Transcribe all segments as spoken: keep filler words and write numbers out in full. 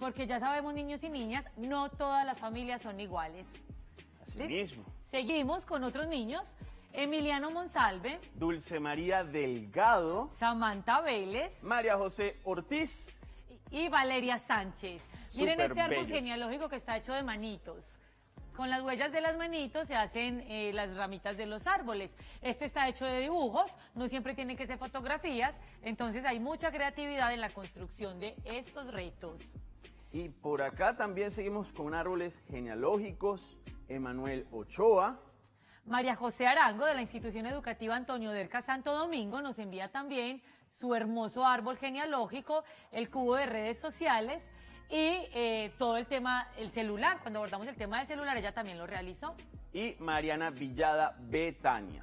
porque ya sabemos, niños y niñas, no todas las familias son iguales. Así ¿Listo? mismo. Seguimos con otros niños. Emiliano Monsalve, Dulce María Delgado, Samantha Vélez María José Ortiz. y Valeria Sánchez. Miren Súper este árbol bellos. genealógico que está hecho de manitos. Con las huellas de las manitos se hacen eh, las ramitas de los árboles. Este está hecho de dibujos, no siempre tienen que ser fotografías, entonces hay mucha creatividad en la construcción de estos retos. Y por acá también seguimos con árboles genealógicos. Emanuel Ochoa. María José Arango, de la Institución Educativa Antonio Derca Santo Domingo, nos envía también su hermoso árbol genealógico, el cubo de redes sociales y eh, todo el tema, el celular. Cuando abordamos el tema del celular, ella también lo realizó. Y Mariana Villada Betania.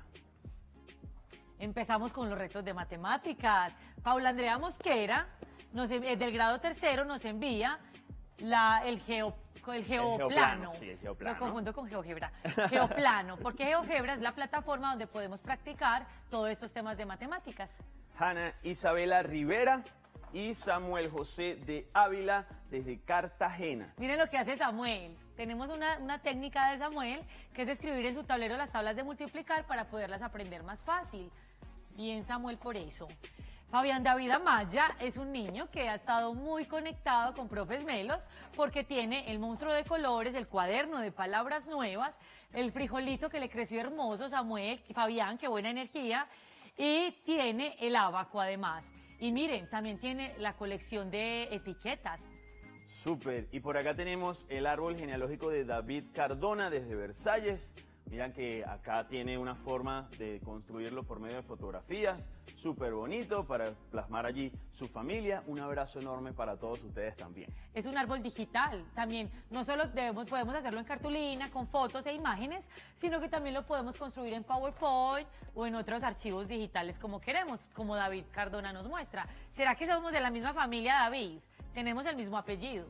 Empezamos con los retos de matemáticas. Paula Andrea Mosquera, nos, env- del grado tercero, nos envía la, el, geo, el geoplano. geoplano, sí, el geoplano. Lo confundo con GeoGebra. Geoplano, porque GeoGebra es la plataforma donde podemos practicar todos estos temas de matemáticas. Hanna Isabela Rivera y Samuel José de Ávila desde Cartagena. Miren lo que hace Samuel. Tenemos una, una técnica de Samuel, que es escribir en su tablero las tablas de multiplicar para poderlas aprender más fácil. Bien, Samuel, por eso. Fabián David Amaya es un niño que ha estado muy conectado con Profes Melos porque tiene el monstruo de colores, el cuaderno de palabras nuevas, el frijolito que le creció hermoso, Samuel, Fabián, qué buena energía, y tiene el abaco además. Y miren, también tiene la colección de etiquetas. Súper. Y por acá tenemos el árbol genealógico de David Cardona desde Versalles. Miran que acá tiene una forma de construirlo por medio de fotografías. Súper bonito para plasmar allí su familia. Un abrazo enorme para todos ustedes también. Es un árbol digital. También no solo debemos, podemos hacerlo en cartulina, con fotos e imágenes, sino que también lo podemos construir en PowerPoint o en otros archivos digitales como queremos, como David Cardona nos muestra. ¿Será que somos de la misma familia, David? Tenemos el mismo apellido.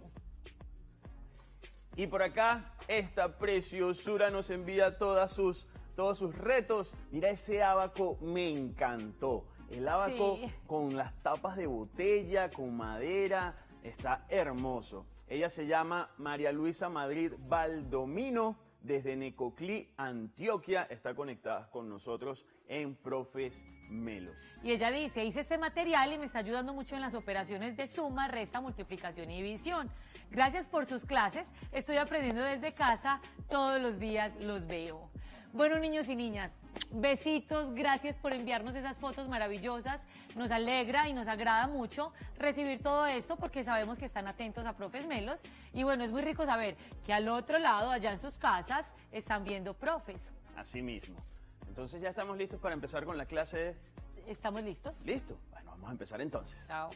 Y por acá, esta preciosura nos envía todas sus, todos sus retos. Mira, ese abaco me encantó. El abaco Sí. con las tapas de botella, con madera, está hermoso. Ella se llama María Luisa Madrid Valdomino, desde Necoclí, Antioquia. Está conectada con nosotros en Profes Melos. Y ella dice, hice este material y me está ayudando mucho en las operaciones de suma, resta, multiplicación y división. Gracias por sus clases, estoy aprendiendo desde casa, todos los días los veo. Bueno, niños y niñas, besitos, gracias por enviarnos esas fotos maravillosas. Nos alegra y nos agrada mucho recibir todo esto porque sabemos que están atentos a Profes Melos. Y bueno, es muy rico saber que al otro lado, allá en sus casas, están viendo profes. Así mismo. Entonces ya estamos listos para empezar con la clase de... ¿Estamos listos? ¿Listo? Bueno, vamos a empezar entonces. Chao.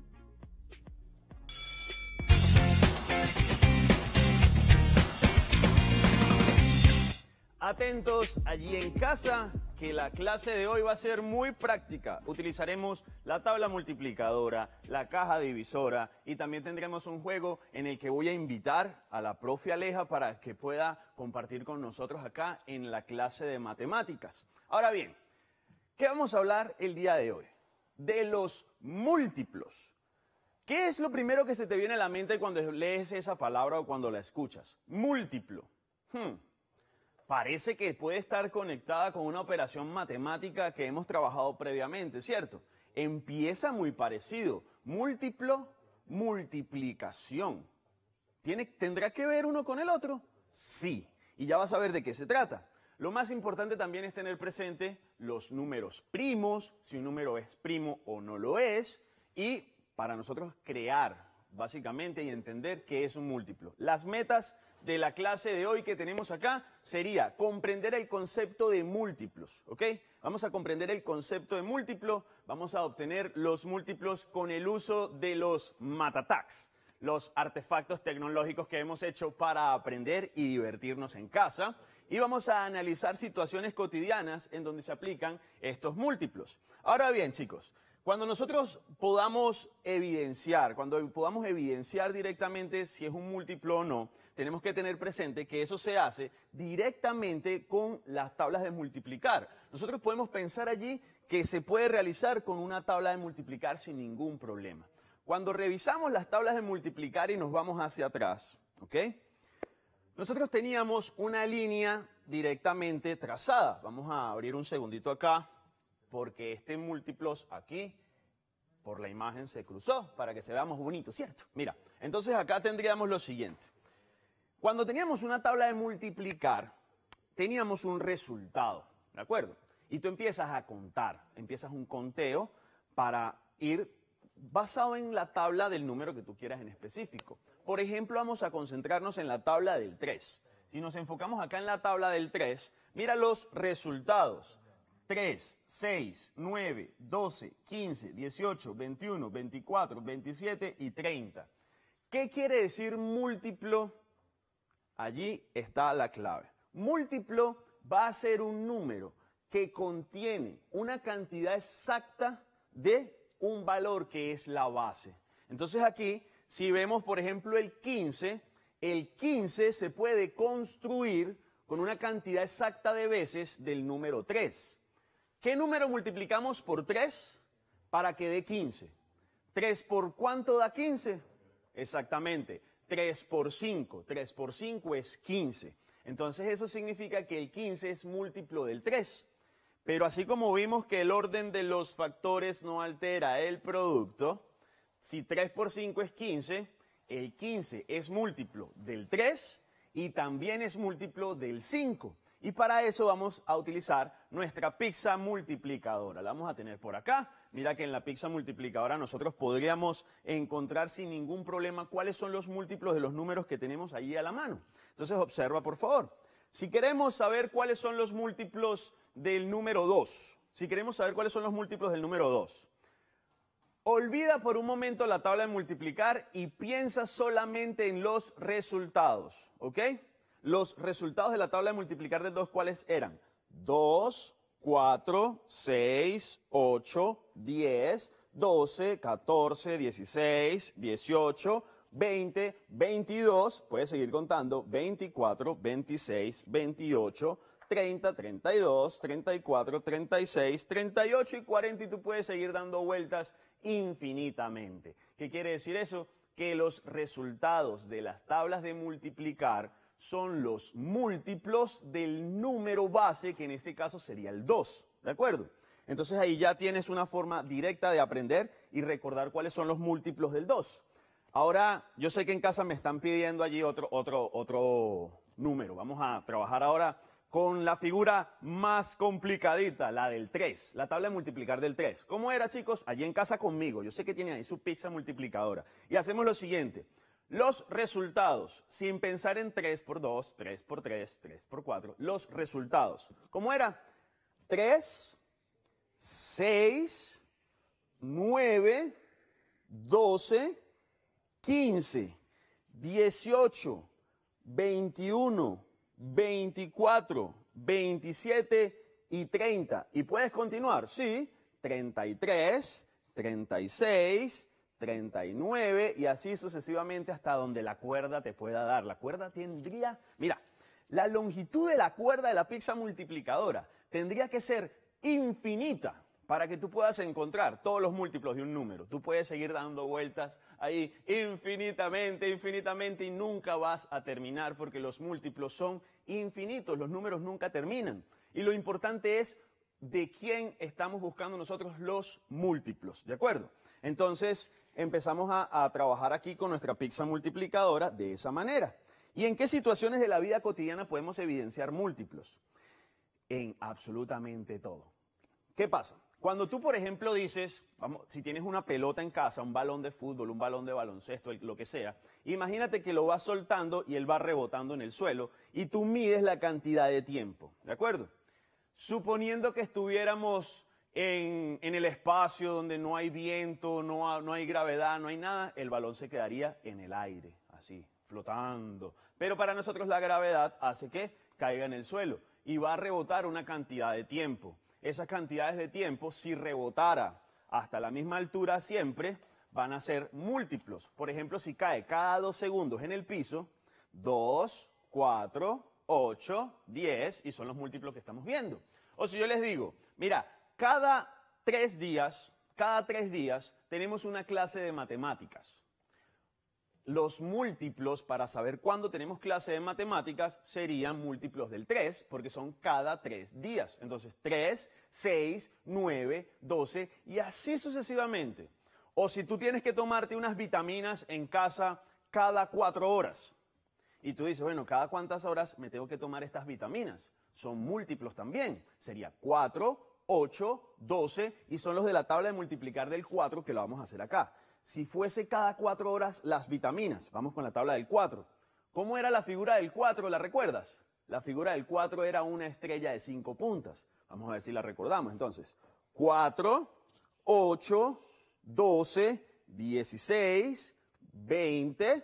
Atentos allí en casa, que la clase de hoy va a ser muy práctica. Utilizaremos la tabla multiplicadora, la caja divisora y también tendremos un juego en el que voy a invitar a la profe Aleja para que pueda compartir con nosotros acá en la clase de matemáticas. Ahora bien, ¿qué vamos a hablar el día de hoy? De los múltiplos. ¿Qué es lo primero que se te viene a la mente cuando lees esa palabra o cuando la escuchas? Múltiplo. Hmm. Parece que puede estar conectada con una operación matemática que hemos trabajado previamente, ¿cierto? Empieza muy parecido. Múltiplo, multiplicación. ¿Tiene, ¿Tendrá que ver uno con el otro? Sí. Y ya vas a ver de qué se trata. Lo más importante también es tener presente los números primos, si un número es primo o no lo es, y para nosotros crear, básicamente, y entender qué es un múltiplo. Las metas de la clase de hoy que tenemos acá sería comprender el concepto de múltiplos, ¿ok? Vamos a comprender el concepto de múltiplo, vamos a obtener los múltiplos con el uso de los matatacs, los artefactos tecnológicos que hemos hecho para aprender y divertirnos en casa, y vamos a analizar situaciones cotidianas en donde se aplican estos múltiplos. Ahora bien, chicos, cuando nosotros podamos evidenciar, cuando podamos evidenciar directamente si es un múltiplo o no, tenemos que tener presente que eso se hace directamente con las tablas de multiplicar. Nosotros podemos pensar allí que se puede realizar con una tabla de multiplicar sin ningún problema. Cuando revisamos las tablas de multiplicar y nos vamos hacia atrás, ¿ok? Nosotros teníamos una línea directamente trazada. Vamos a abrir un segundito acá, porque este múltiplos aquí, por la imagen se cruzó, para que se vea más bonito, ¿cierto? Mira, entonces acá tendríamos lo siguiente. Cuando teníamos una tabla de multiplicar, teníamos un resultado, ¿de acuerdo? Y tú empiezas a contar, empiezas un conteo para ir basado en la tabla del número que tú quieras en específico. Por ejemplo, vamos a concentrarnos en la tabla del tres. Si nos enfocamos acá en la tabla del tres, mira los resultados. tres, seis, nueve, doce, quince, dieciocho, veintiuno, veinticuatro, veintisiete y treinta. ¿Qué quiere decir múltiplo? Allí está la clave. Múltiplo va a ser un número que contiene una cantidad exacta de un valor que es la base. Entonces aquí, si vemos por ejemplo el quince, el quince se puede construir con una cantidad exacta de veces del número tres. ¿Qué número multiplicamos por tres para que dé quince? ¿tres por cuánto da quince? Exactamente, tres por cinco. tres por cinco es quince. Entonces eso significa que el quince es múltiplo del tres. Pero así como vimos que el orden de los factores no altera el producto, si tres por cinco es quince, el quince es múltiplo del tres y también es múltiplo del cinco. Y para eso vamos a utilizar nuestra pizza multiplicadora. La vamos a tener por acá. Mira que en la pizza multiplicadora nosotros podríamos encontrar sin ningún problema cuáles son los múltiplos de los números que tenemos allí a la mano. Entonces observa por favor. Si queremos saber cuáles son los múltiplos del número dos, si queremos saber cuáles son los múltiplos del número dos, olvida por un momento la tabla de multiplicar y piensa solamente en los resultados, ¿ok? Los resultados de la tabla de multiplicar del dos, ¿cuáles eran? dos, cuatro, seis, ocho, diez, doce, catorce, dieciséis, dieciocho, veinte, veintidós, puedes seguir contando, veinticuatro, veintiséis, veintiocho, treinta, treinta y dos, treinta y cuatro, treinta y seis, treinta y ocho y cuarenta y tú puedes seguir dando vueltas infinitamente. ¿Qué quiere decir eso? Que los resultados de las tablas de multiplicar son los múltiplos del número base, que en este caso sería el dos, ¿de acuerdo? Entonces ahí ya tienes una forma directa de aprender y recordar cuáles son los múltiplos del dos. Ahora, yo sé que en casa me están pidiendo allí otro, otro, otro número. Vamos a trabajar ahora con la figura más complicadita, la del tres, la tabla de multiplicar del tres. ¿Cómo era, chicos? Allí en casa conmigo. Yo sé que tienen ahí su pizza multiplicadora. Y hacemos lo siguiente. Los resultados, sin pensar en tres por dos, tres por tres, tres por cuatro, los resultados. ¿Cómo era? tres, seis, nueve, doce, quince, dieciocho, veintiuno, veinticuatro, veintisiete y treinta. ¿Y puedes continuar? Sí, treinta y tres, treinta y seis, treinta y nueve y así sucesivamente hasta donde la cuerda te pueda dar. La cuerda tendría, mira, la longitud de la cuerda de la pizza multiplicadora tendría que ser infinita para que tú puedas encontrar todos los múltiplos de un número. Tú puedes seguir dando vueltas ahí infinitamente, infinitamente y nunca vas a terminar porque los múltiplos son infinitos, los números nunca terminan. Y lo importante es de quién estamos buscando nosotros los múltiplos, ¿de acuerdo? Entonces empezamos a, a trabajar aquí con nuestra pizza multiplicadora de esa manera. ¿Y en qué situaciones de la vida cotidiana podemos evidenciar múltiplos? En absolutamente todo. ¿Qué pasa? Cuando tú, por ejemplo, dices, vamos, si tienes una pelota en casa, un balón de fútbol, un balón de baloncesto, lo que sea, imagínate que lo vas soltando y él va rebotando en el suelo y tú mides la cantidad de tiempo, ¿de acuerdo? Suponiendo que estuviéramos en, en el espacio donde no hay viento, no, ha, no hay gravedad, no hay nada, el balón se quedaría en el aire, así, flotando. Pero para nosotros la gravedad hace que caiga en el suelo y va a rebotar una cantidad de tiempo. Esas cantidades de tiempo, si rebotara hasta la misma altura siempre, van a ser múltiplos. Por ejemplo, si cae cada dos segundos en el piso, dos, cuatro, ocho, diez, y son los múltiplos que estamos viendo. O si yo les digo, mira, cada tres días, cada tres días tenemos una clase de matemáticas. Los múltiplos para saber cuándo tenemos clase de matemáticas serían múltiplos del tres, porque son cada tres días. Entonces, tres, seis, nueve, doce y así sucesivamente. O si tú tienes que tomarte unas vitaminas en casa cada cuatro horas. Y tú dices, bueno, ¿cada cuántas horas me tengo que tomar estas vitaminas? Son múltiplos también. Sería cuatro, ocho, doce y son los de la tabla de multiplicar del cuatro que lo vamos a hacer acá. Si fuese cada cuatro horas las vitaminas, vamos con la tabla del cuatro. ¿Cómo era la figura del cuatro? ¿La recuerdas? La figura del cuatro era una estrella de cinco puntas. Vamos a ver si la recordamos. Entonces, cuatro, ocho, doce, dieciséis, veinte,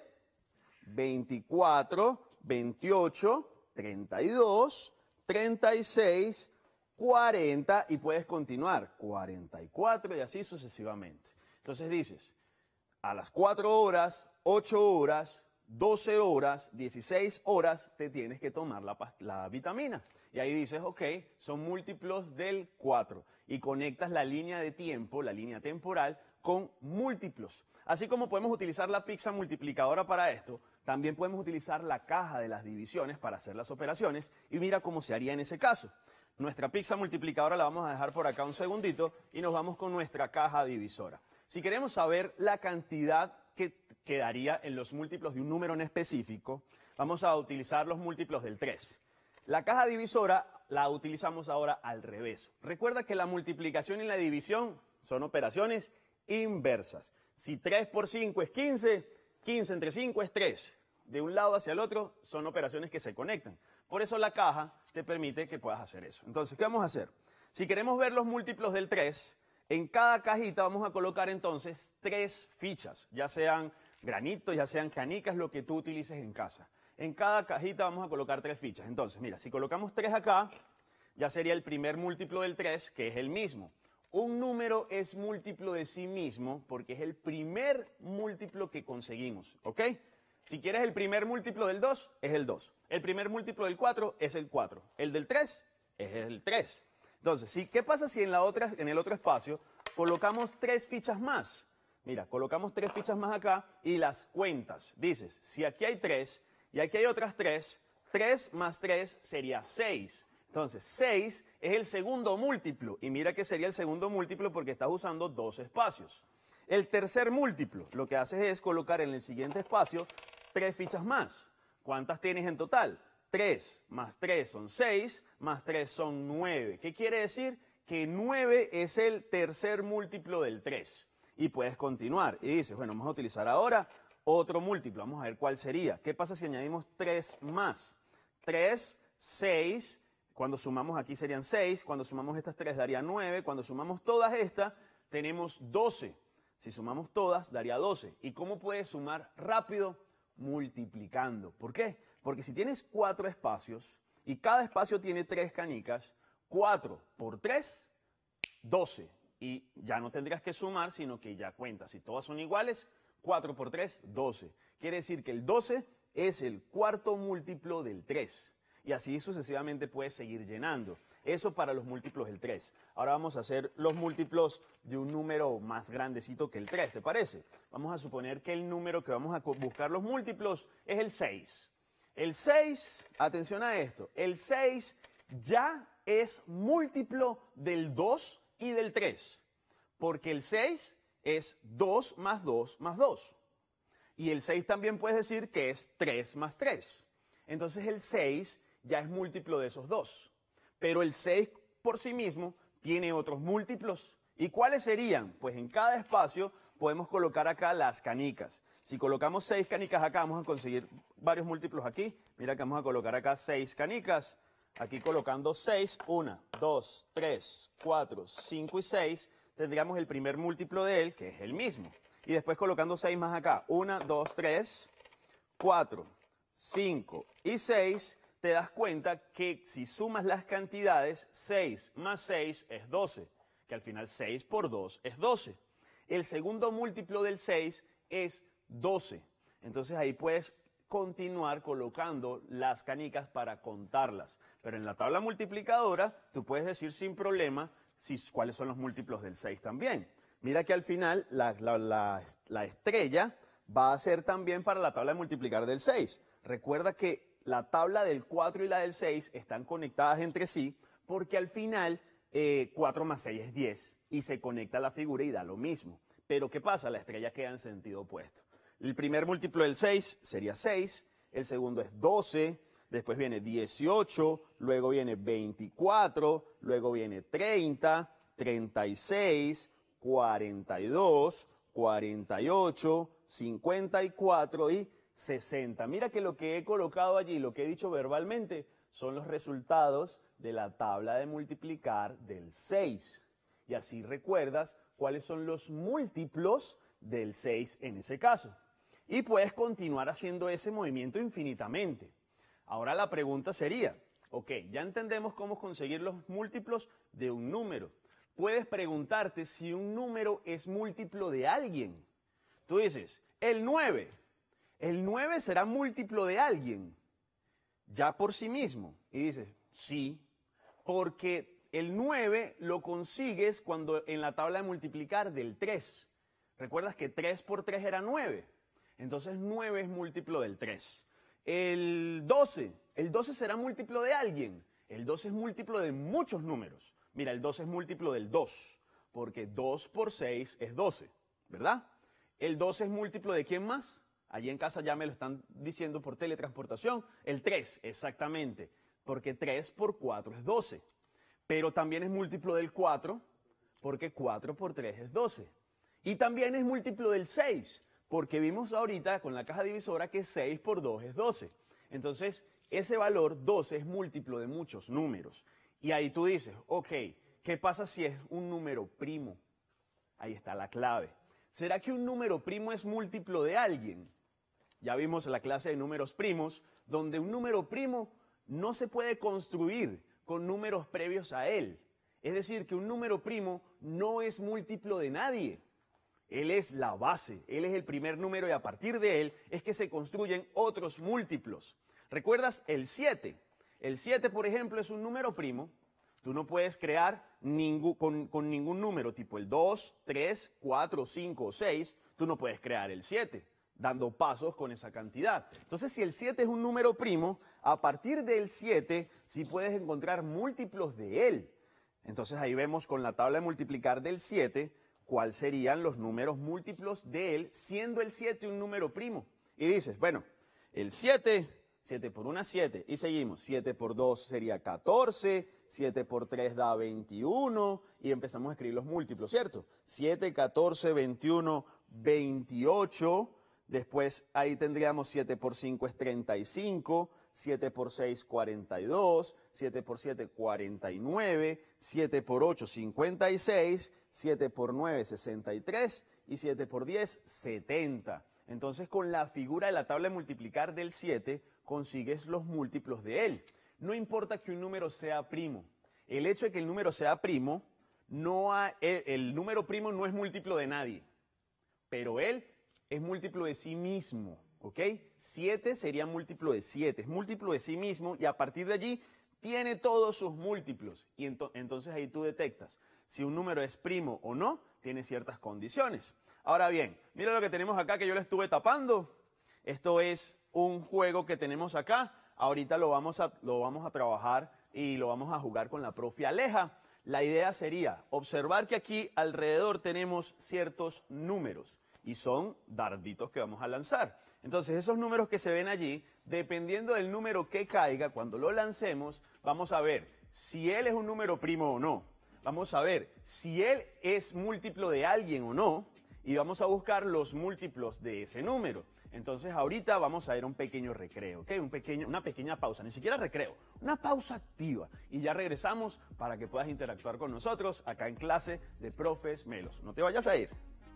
veinticuatro, veintiocho, treinta y dos, treinta y seis, cuarenta y puedes continuar. cuarenta y cuatro y así sucesivamente. Entonces dices, a las cuatro horas, ocho horas, doce horas, dieciséis horas, te tienes que tomar la, la vitamina. Y ahí dices, ok, son múltiplos del cuatro. Y conectas la línea de tiempo, la línea temporal, con múltiplos. Así como podemos utilizar la pizza multiplicadora para esto, también podemos utilizar la caja de las divisiones para hacer las operaciones. Y mira cómo se haría en ese caso. Nuestra pizza multiplicadora la vamos a dejar por acá un segundito y nos vamos con nuestra caja divisora. Si queremos saber la cantidad que quedaría en los múltiplos de un número en específico, vamos a utilizar los múltiplos del tres. La caja divisora la utilizamos ahora al revés. Recuerda que la multiplicación y la división son operaciones inversas. Si tres por cinco es quince, quince entre cinco es tres. De un lado hacia el otro son operaciones que se conectan. Por eso la caja te permite que puedas hacer eso. Entonces, ¿qué vamos a hacer? Si queremos ver los múltiplos del tres, en cada cajita vamos a colocar entonces tres fichas, ya sean granitos, ya sean canicas, lo que tú utilices en casa. En cada cajita vamos a colocar tres fichas. Entonces, mira, si colocamos tres acá, ya sería el primer múltiplo del tres, que es el mismo. Un número es múltiplo de sí mismo porque es el primer múltiplo que conseguimos, ¿ok? Si quieres el primer múltiplo del dos, es el dos. El primer múltiplo del cuatro es el cuatro. El del tres es el tres. Entonces, ¿sí? ¿Qué pasa si en, la otra, en el otro espacio colocamos tres fichas más? Mira, colocamos tres fichas más acá y las cuentas. Dices, si aquí hay tres y aquí hay otras tres, tres más tres sería seis. Entonces, seis es el segundo múltiplo. Y mira que sería el segundo múltiplo porque estás usando dos espacios. El tercer múltiplo, lo que haces es colocar en el siguiente espacio tres fichas más. ¿Cuántas tienes en total? tres más tres son seis, más tres son nueve. ¿Qué quiere decir? Que nueve es el tercer múltiplo del tres. Y puedes continuar. Y dices, bueno, vamos a utilizar ahora otro múltiplo. Vamos a ver cuál sería. ¿Qué pasa si añadimos tres más? tres, seis, cuando sumamos aquí serían seis, cuando sumamos estas tres daría nueve, cuando sumamos todas estas tenemos doce. Si sumamos todas daría doce. ¿Y cómo puedes sumar rápido? Multiplicando. ¿Por qué? Porque si tienes cuatro espacios y cada espacio tiene tres canicas, cuatro por tres, doce. Y ya no tendrías que sumar, sino que ya cuentas. Si todas son iguales, cuatro por tres, doce. Quiere decir que el doce es el cuarto múltiplo del tres. Y así sucesivamente puedes seguir llenando. Eso para los múltiplos del tres. Ahora vamos a hacer los múltiplos de un número más grandecito que el tres, ¿te parece? Vamos a suponer que el número que vamos a buscar los múltiplos es el seis. El seis, atención a esto, el seis ya es múltiplo del dos y del tres. Porque el seis es dos más dos más dos. Y el seis también puedes decir que es tres más tres. Entonces el seis ya es múltiplo de esos dos. Pero el seis por sí mismo tiene otros múltiplos. ¿Y cuáles serían? Pues en cada espacio podemos colocar acá las canicas. Si colocamos seis canicas acá, vamos a conseguir varios múltiplos aquí. Mira que vamos a colocar acá seis canicas. Aquí colocando seis, uno, dos, tres, cuatro, cinco y seis, tendríamos el primer múltiplo de él, que es el mismo. Y después colocando seis más acá, uno, dos, tres, cuatro, cinco y seis, te das cuenta que si sumas las cantidades, seis más seis es doce, que al final seis por dos es doce. El segundo múltiplo del seis es doce. Entonces ahí puedes continuar colocando las canicas para contarlas. Pero en la tabla multiplicadora tú puedes decir sin problema si, cuáles son los múltiplos del seis también. Mira que al final la, la, la, la estrella va a ser también para la tabla de multiplicar del seis. Recuerda que la tabla del cuatro y la del seis están conectadas entre sí porque al final eh, cuatro más seis es diez y se conecta la figura y da lo mismo. Pero ¿qué pasa? La estrella queda en sentido opuesto. El primer múltiplo del seis sería seis, el segundo es doce, después viene dieciocho, luego viene veinticuatro, luego viene treinta, treinta y seis, cuarenta y dos, cuarenta y ocho, cincuenta y cuatro y sesenta. Mira que lo que he colocado allí, lo que he dicho verbalmente, son los resultados de la tabla de multiplicar del seis. Y así recuerdas cuáles son los múltiplos del seis en ese caso. Y puedes continuar haciendo ese movimiento infinitamente. Ahora la pregunta sería, ok, ya entendemos cómo conseguir los múltiplos de un número. Puedes preguntarte si un número es múltiplo de alguien. Tú dices, el nueve. ¿El nueve será múltiplo de alguien? Ya por sí mismo. Y dices, sí, porque el nueve lo consigues cuando en la tabla de multiplicar del tres. ¿Recuerdas que tres por tres era nueve? Entonces nueve es múltiplo del tres. El doce. ¿El doce será múltiplo de alguien? El doce es múltiplo de muchos números. Mira, el doce es múltiplo del dos, porque dos por seis es doce, ¿verdad? ¿El doce es múltiplo de quién más? Allí en casa ya me lo están diciendo por teletransportación. El tres, exactamente, porque tres por cuatro es doce. Pero también es múltiplo del cuatro, porque cuatro por tres es doce. Y también es múltiplo del seis, porque vimos ahorita con la caja divisora que seis por dos es doce. Entonces, ese valor doce es múltiplo de muchos números. Y ahí tú dices, ok, ¿qué pasa si es un número primo? Ahí está la clave. ¿Será que un número primo es múltiplo de alguien? Ya vimos la clase de números primos, donde un número primo no se puede construir con números previos a él. Es decir, que un número primo no es múltiplo de nadie. Él es la base, él es el primer número y a partir de él es que se construyen otros múltiplos. ¿Recuerdas el siete? El siete, por ejemplo, es un número primo. Tú no puedes crear ningún, con, con ningún número, tipo el dos, tres, cuatro, cinco o seis. Tú no puedes crear el siete, dando pasos con esa cantidad. Entonces, si el siete es un número primo, a partir del siete sí puedes encontrar múltiplos de él. Entonces, ahí vemos con la tabla de multiplicar del siete cuáles serían los números múltiplos de él, siendo el siete un número primo. Y dices, bueno, el siete... siete por uno, siete. Y seguimos. siete por dos sería catorce. siete por tres da veintiuno. Y empezamos a escribir los múltiplos, ¿cierto? siete, catorce, veintiuno, veintiocho. Después ahí tendríamos siete por cinco es treinta y cinco. siete por seis, cuarenta y dos. siete por siete, cuarenta y nueve. siete por ocho, cincuenta y seis. siete por nueve, sesenta y tres. Y siete por diez, setenta. Entonces, con la figura de la tabla de multiplicar del siete, consigues los múltiplos de él. No importa que un número sea primo. El hecho de que el número sea primo, no ha, el, el número primo no es múltiplo de nadie, pero él es múltiplo de sí mismo, ¿ok? siete sería múltiplo de siete, es múltiplo de sí mismo y a partir de allí tiene todos sus múltiplos. Y ento, entonces ahí tú detectas si un número es primo o no, tiene ciertas condiciones. Ahora bien, mira lo que tenemos acá que yo le estuve tapando. Esto es un juego que tenemos acá. Ahorita lo vamos a, lo vamos a trabajar y lo vamos a jugar con la profe Aleja. La idea sería observar que aquí alrededor tenemos ciertos números y son darditos que vamos a lanzar. Entonces esos números que se ven allí, dependiendo del número que caiga, cuando lo lancemos, vamos a ver si él es un número primo o no. Vamos a ver si él es múltiplo de alguien o no. Y vamos a buscar los múltiplos de ese número. Entonces ahorita vamos a ir a un pequeño recreo, ¿ok? Un pequeño, una pequeña pausa, ni siquiera recreo, una pausa activa. Y ya regresamos para que puedas interactuar con nosotros acá en clase de Profes Melos. No te vayas a ir.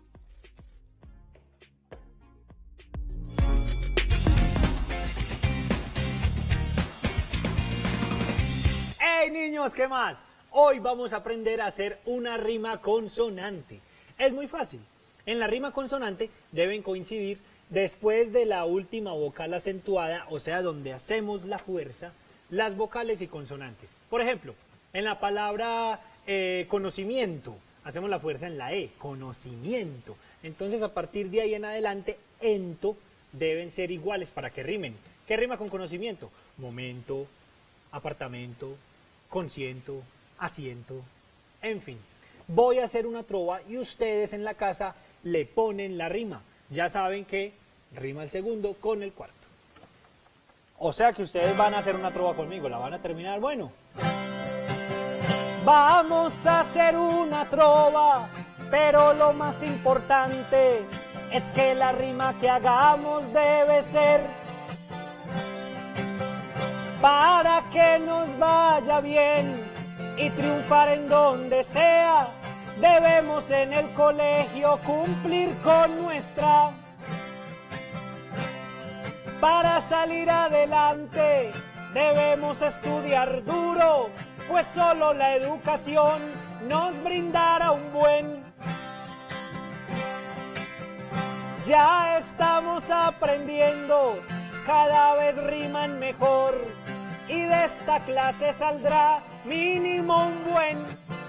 ¡Hey niños! ¿Qué más? Hoy vamos a aprender a hacer una rima consonante. Es muy fácil. En la rima consonante deben coincidir después de la última vocal acentuada, o sea, donde hacemos la fuerza, las vocales y consonantes. Por ejemplo, en la palabra eh, conocimiento, hacemos la fuerza en la E, conocimiento. Entonces a partir de ahí en adelante, ento deben ser iguales para que rimen. ¿Qué rima con conocimiento? Momento, apartamento, consiento, asiento, en fin. Voy a hacer una trova y ustedes en la casa le ponen la rima. Ya saben que rima el segundo con el cuarto. O sea que ustedes van a hacer una trova conmigo, la van a terminar, bueno. Vamos a hacer una trova, pero lo más importante es que la rima que hagamos debe ser para que nos vaya bien y triunfar en donde sea. Debemos en el colegio cumplir con nuestra. Para salir adelante debemos estudiar duro, pues solo la educación nos brindará un buen. Ya estamos aprendiendo, cada vez riman mejor y de esta clase saldrá mínimo un buen.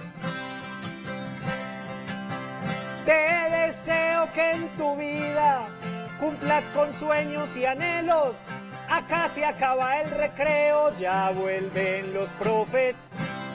Te deseo que en tu vida cumplas con sueños y anhelos. Acá se acaba el recreo, ya vuelven los profes.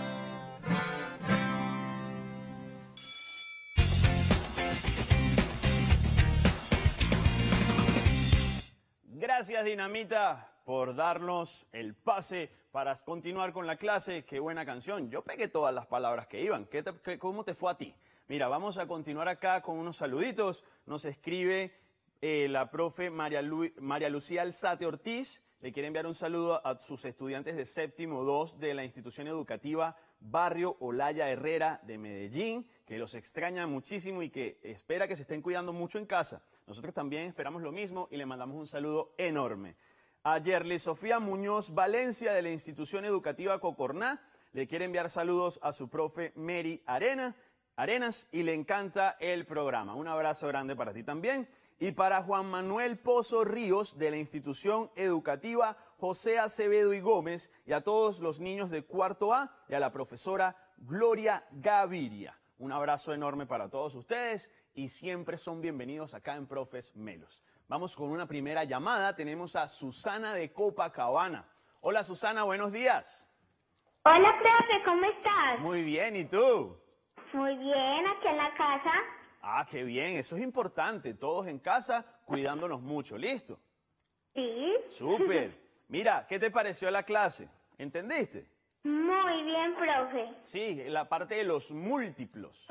Gracias, Dinamita, por darnos el pase para continuar con la clase. Qué buena canción. Yo pegué todas las palabras que iban. ¿Qué te, qué, ¿Cómo te fue a ti? Mira, vamos a continuar acá con unos saluditos. Nos escribe eh, la profe María, Lu María Lucía Alzate Ortiz. Le quiere enviar un saludo a sus estudiantes de séptimo dos de la institución educativa Barrio Olaya Herrera de Medellín, que los extraña muchísimo y que espera que se estén cuidando mucho en casa. Nosotros también esperamos lo mismo y le mandamos un saludo enorme. A Yerly Sofía Muñoz Valencia de la institución educativa Cocorná, le quiere enviar saludos a su profe Mary Arena, Arenas y le encanta el programa. Un abrazo grande para ti también. Y para Juan Manuel Pozo Ríos de la institución educativa José Acevedo y Gómez y a todos los niños de cuarto A y a la profesora Gloria Gaviria. Un abrazo enorme para todos ustedes y siempre son bienvenidos acá en Profes Melos. Vamos con una primera llamada. Tenemos a Susana de Copacabana. Hola Susana, buenos días. Hola profe, ¿cómo estás? Muy bien, ¿y tú? Muy bien, aquí en la casa. Ah, qué bien, eso es importante, todos en casa cuidándonos mucho, ¿listo? Sí. Súper. Mira, ¿qué te pareció la clase? ¿Entendiste? Muy bien, profe. Sí, la parte de los múltiplos.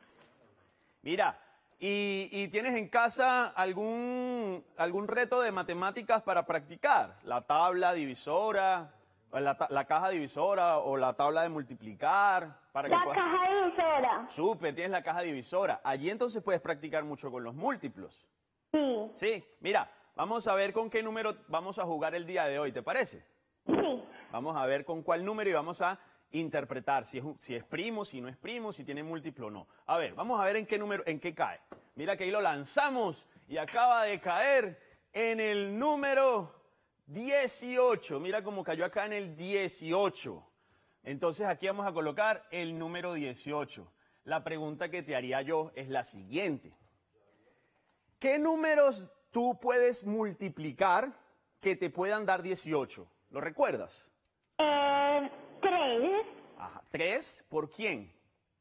Mira, ¿y, y tienes en casa algún, algún reto de matemáticas para practicar? La tabla divisora, la, la caja divisora o la tabla de multiplicar. Para que La puedas... caja divisora. Súper, tienes la caja divisora. Allí entonces puedes practicar mucho con los múltiplos. Sí. Sí, mira, vamos a ver con qué número vamos a jugar el día de hoy, ¿te parece? Sí. Vamos a ver con cuál número y vamos a interpretar si es, si es primo, si no es primo, si tiene múltiplo o no. A ver, vamos a ver en qué número, en qué cae. Mira que ahí lo lanzamos y acaba de caer en el número dieciocho. Mira cómo cayó acá en el dieciocho. Entonces aquí vamos a colocar el número dieciocho. La pregunta que te haría yo es la siguiente. ¿Qué números tú puedes multiplicar que te puedan dar dieciocho? ¿Lo recuerdas? Eh, tres. Ajá. ¿Tres? ¿Por quién?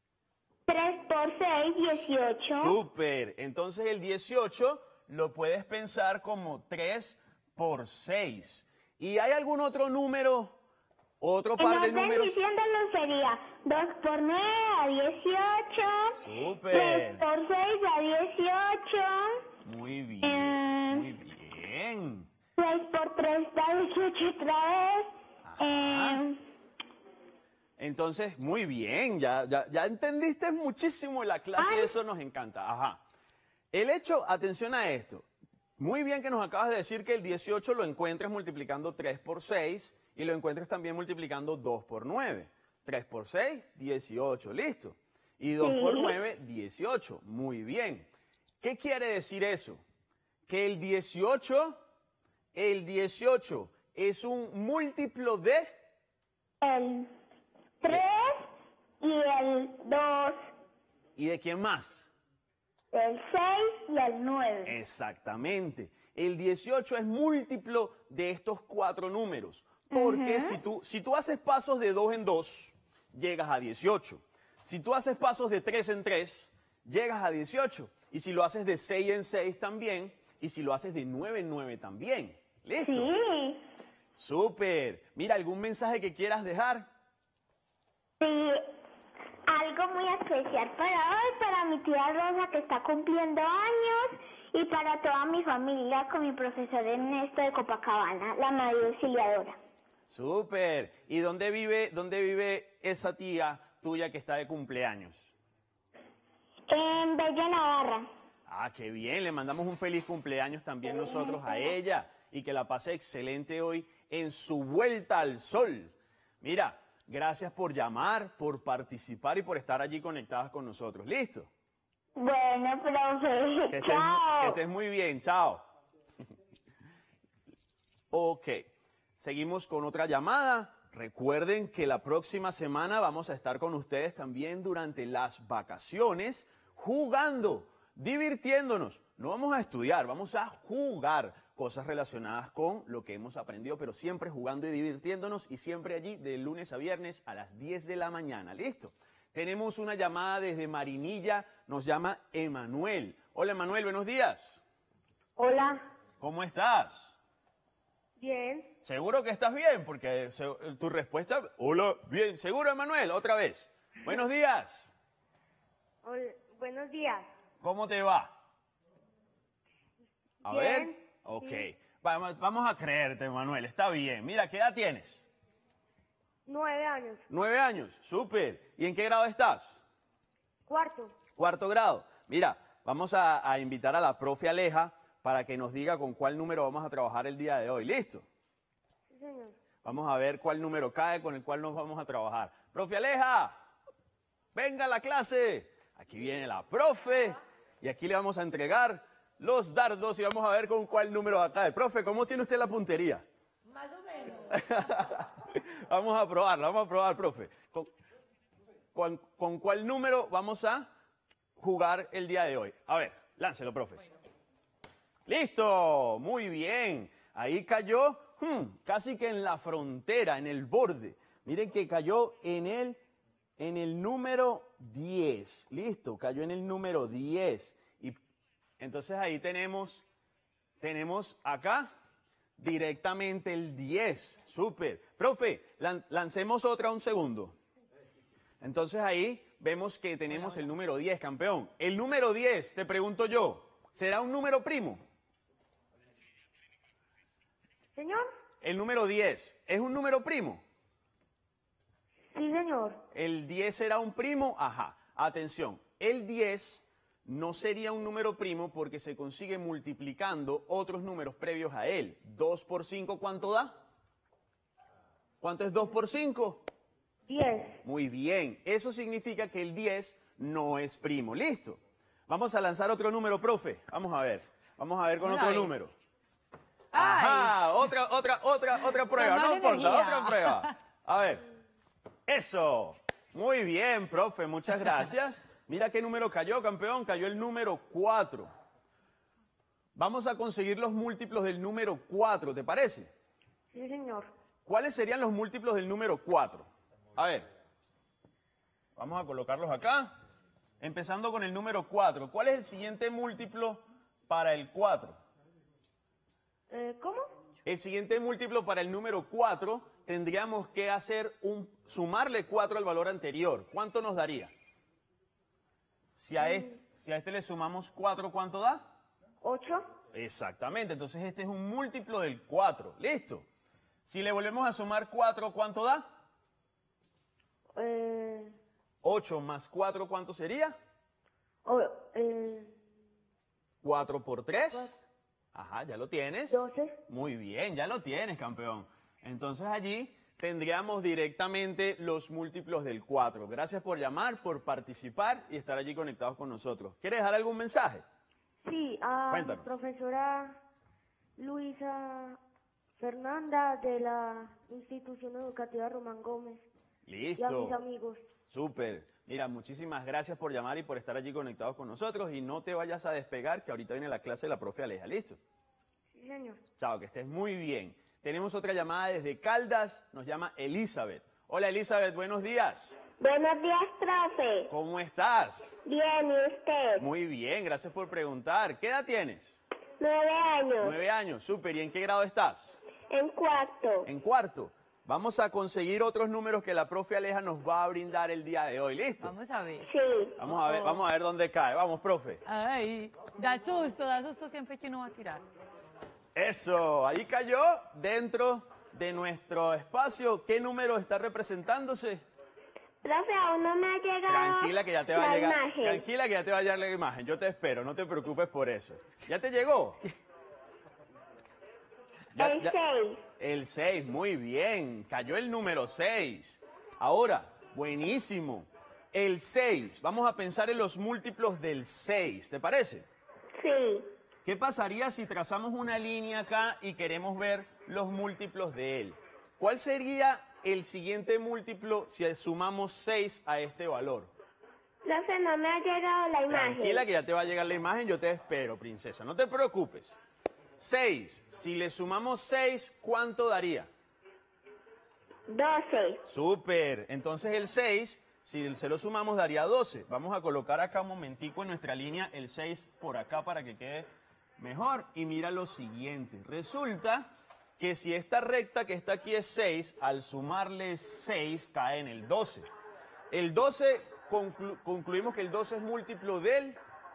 Tres por seis, dieciocho. Súper. Entonces el dieciocho lo puedes pensar como tres por seis. ¿Y hay algún otro número? Otro par de En números. orden diciéndolo sería dos por nueve a dieciocho. Súper. tres por seis a dieciocho. Muy bien, Eh, muy bien. seis por tres da dieciocho otra vez. Ajá. Eh, Entonces, muy bien, ya, ya, ya entendiste muchísimo la clase y eso nos encanta. Ajá. El hecho, atención a esto, muy bien que nos acabas de decir que el dieciocho lo encuentres multiplicando tres por seis y lo encuentres también multiplicando dos por nueve. tres por seis, dieciocho, listo. Y dos por nueve, dieciocho, muy bien. ¿Qué quiere decir eso? Que el dieciocho, el dieciocho es un múltiplo de... el tres y el dos. ¿Y de quién más? El seis y el nueve. Exactamente. El dieciocho es múltiplo de estos cuatro números. Porque uh-huh. si, tú, si tú haces pasos de dos en dos, llegas a dieciocho. Si tú haces pasos de tres en tres, llegas a dieciocho. Y si lo haces de seis en seis también. Y si lo haces de nueve en nueve también. ¿Listo? Sí. Súper. Mira, ¿algún mensaje que quieras dejar? Sí. Algo muy especial para hoy, para mi tía Rosa que está cumpliendo años y para toda mi familia con mi profesor Ernesto de Copacabana, la Madre Auxiliadora. Súper. ¿Y dónde vive, dónde vive esa tía tuya que está de cumpleaños? En Bella Navarra. Ah, qué bien. Le mandamos un feliz cumpleaños también nosotros a ella y que la pase excelente hoy en su vuelta al sol. Mira. Gracias por llamar, por participar y por estar allí conectadas con nosotros. ¿Listo? Bueno, profe. Que estés, Chao. que estés muy bien. Chao. Ok. Seguimos con otra llamada. Recuerden que la próxima semana vamos a estar con ustedes también durante las vacaciones jugando, divirtiéndonos. No vamos a estudiar, vamos a jugar cosas relacionadas con lo que hemos aprendido, pero siempre jugando y divirtiéndonos y siempre allí de lunes a viernes a las diez de la mañana. ¿Listo? Tenemos una llamada desde Marinilla, nos llama Emanuel. Hola Emanuel, buenos días. Hola. ¿Cómo estás? Bien. ¿Seguro que estás bien? Porque se, tu respuesta, hola, bien. ¿Seguro Emanuel? Otra vez. Buenos días. Hola. Buenos días. ¿Cómo te va? A Bien. ver. Ok, Sí. vamos, vamos a creerte, Manuel, está bien. Mira, ¿qué edad tienes? Nueve años. Nueve años, súper. ¿Y en qué grado estás? Cuarto. Cuarto grado. Mira, vamos a, a invitar a la profe Aleja para que nos diga con cuál número vamos a trabajar el día de hoy. ¿Listo? Sí, señor. Vamos a ver cuál número cae con el cual nos vamos a trabajar. Profe Aleja, venga a la clase. Aquí viene la profe y aquí le vamos a entregar los dardos y vamos a ver con cuál número va a caer. Profe, ¿cómo tiene usted la puntería? Más o menos. Vamos a probarla, vamos a probar, profe. ¿Con, con, con cuál número vamos a jugar el día de hoy? A ver, láncelo, profe. ¡Listo! Muy bien. Ahí cayó hmm, casi que en la frontera, en el borde. Miren que cayó en el, en el número diez. Listo, cayó en el número diez. Y entonces ahí tenemos, tenemos acá directamente el diez. Súper. Profe, lan, lancemos otra un segundo. Entonces ahí vemos que tenemos el número diez, campeón. El número diez, te pregunto yo, ¿será un número primo? ¿Señor? El número diez, ¿es un número primo? Sí, señor. ¿El diez será un primo? Ajá. Atención, el diez no sería un número primo porque se consigue multiplicando otros números previos a él. dos por cinco, ¿cuánto da? ¿Cuánto es dos por cinco? diez. Muy bien. Eso significa que el diez no es primo. ¿Listo? Vamos a lanzar otro número, profe. Vamos a ver. Vamos a ver con Ay. otro número. Ay. Ajá. Otra, otra, otra, otra prueba. Con más No importa, energía. otra prueba. A ver. Eso. Muy bien, profe. Muchas gracias. Mira qué número cayó, campeón. Cayó el número cuatro. Vamos a conseguir los múltiplos del número cuatro, ¿te parece? Sí, señor. ¿Cuáles serían los múltiplos del número cuatro? A ver. Vamos a colocarlos acá. Empezando con el número cuatro. ¿Cuál es el siguiente múltiplo para el cuatro? Eh, ¿Cómo? El siguiente múltiplo para el número cuatro tendríamos que hacer un sumarle cuatro al valor anterior. ¿Cuánto nos daría? Si a este, si a este le sumamos cuatro, ¿cuánto da? Ocho. Exactamente, entonces este es un múltiplo del cuatro. ¿Listo? Si le volvemos a sumar cuatro, ¿cuánto da? Eh, ocho más cuatro, ¿cuánto sería? o- eh, cuatro por tres. Ajá, ya lo tienes. doce. Muy bien, ya lo tienes, campeón. Entonces allí tendríamos directamente los múltiplos del cuatro. Gracias por llamar, por participar y estar allí conectados con nosotros. ¿Quieres dejar algún mensaje? Sí, a mi Cuéntanos. profesora Luisa Fernanda de la institución educativa Román Gómez. Listo. y a mis amigos. Súper. Mira, muchísimas gracias por llamar y por estar allí conectados con nosotros. Y no te vayas a despegar, que ahorita viene la clase de la profe Aleja. ¿Listo? Sí, señor. Chao, que estés muy bien. Tenemos otra llamada desde Caldas. Nos llama Elizabeth. Hola, Elizabeth. Buenos días. Buenos días, profe. ¿Cómo estás? Bien, ¿y usted? Muy bien. Gracias por preguntar. ¿Qué edad tienes? Nueve años. Nueve años. Súper. ¿Y en qué grado estás? En cuarto. En cuarto. Vamos a conseguir otros números que la profe Aleja nos va a brindar el día de hoy. ¿Listo? Vamos a ver. Sí. Vamos a ver, vamos a ver dónde cae. Vamos, profe. Ay, da susto, da susto siempre que uno va a tirar. Eso, ahí cayó dentro de nuestro espacio. ¿Qué número está representándose? Profe, aún no me ha llegado Tranquila que ya te va la a llegar. imagen. Tranquila que ya te va a llegar la imagen. Yo te espero, no te preocupes por eso. ¿Ya te llegó? Ya- El ya- seis. El seis, muy bien. Cayó el número seis. Ahora, buenísimo. El seis. Vamos a pensar en los múltiplos del seis. ¿Te parece? Sí. ¿Qué pasaría si trazamos una línea acá y queremos ver los múltiplos de él? ¿Cuál sería el siguiente múltiplo si sumamos seis a este valor? Profe, no me ha llegado la imagen. Tranquila que ya te va a llegar la imagen, yo te espero, princesa. No te preocupes. seis. Si le sumamos seis, ¿cuánto daría? doce. Súper. Entonces el seis, si se lo sumamos, daría doce. Vamos a colocar acá un momentico en nuestra línea el seis por acá para que quede mejor. Y mira lo siguiente. Resulta que si esta recta que está aquí es seis, al sumarle seis cae en el doce. El doce, conclu- concluimos que el doce es múltiplo del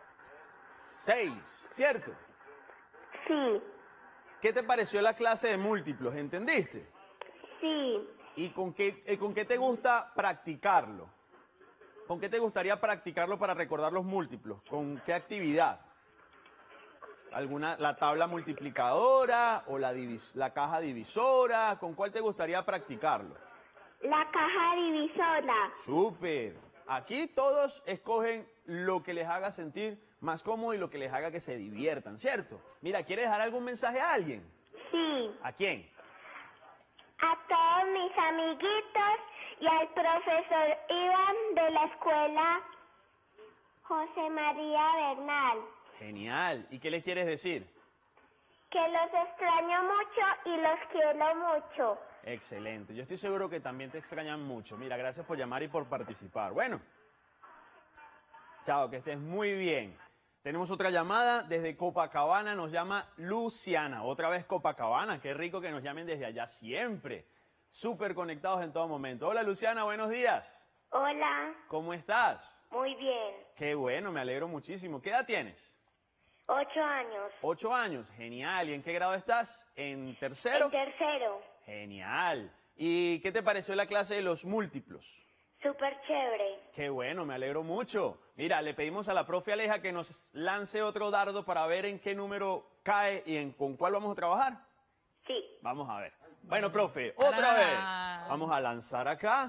seis, ¿cierto? Sí. ¿Qué te pareció la clase de múltiplos? ¿Entendiste? Sí. ¿Y con qué, eh, con qué te gusta practicarlo? ¿Con qué te gustaría practicarlo para recordar los múltiplos? ¿Con qué actividad? ¿Alguna, la tabla multiplicadora o la, divis- la caja divisora? ¿Con cuál te gustaría practicarlo? La caja divisora. Súper. Aquí todos escogen lo que les haga sentir más cómodo y lo que les haga que se diviertan, ¿cierto? Mira, ¿quieres dejar algún mensaje a alguien? Sí. ¿A quién? A todos mis amiguitos y al profesor Iván de la escuela José María Bernal. Genial. ¿Y qué les quieres decir? Que los extraño mucho y los quiero mucho. Excelente. Yo estoy seguro que también te extrañan mucho. Mira, gracias por llamar y por participar. Bueno. Chao, que estés muy bien. Tenemos otra llamada desde Copacabana. Nos llama Luciana. Otra vez Copacabana. Qué rico que nos llamen desde allá siempre. Súper conectados en todo momento. Hola, Luciana. Buenos días. Hola, ¿Cómo estás? muy bien. Qué bueno. Me alegro muchísimo. ¿Qué edad tienes? Ocho años. Ocho años. Genial. ¿Y en qué grado estás? ¿En tercero? En tercero. Genial. ¿Y qué te pareció la clase de los múltiplos? Súper chévere. Qué bueno, me alegro mucho. Mira, le pedimos a la profe Aleja que nos lance otro dardo para ver en qué número cae y en con cuál vamos a trabajar. Sí. Vamos a ver. Bueno, profe, otra Ah. vez. Vamos a lanzar acá.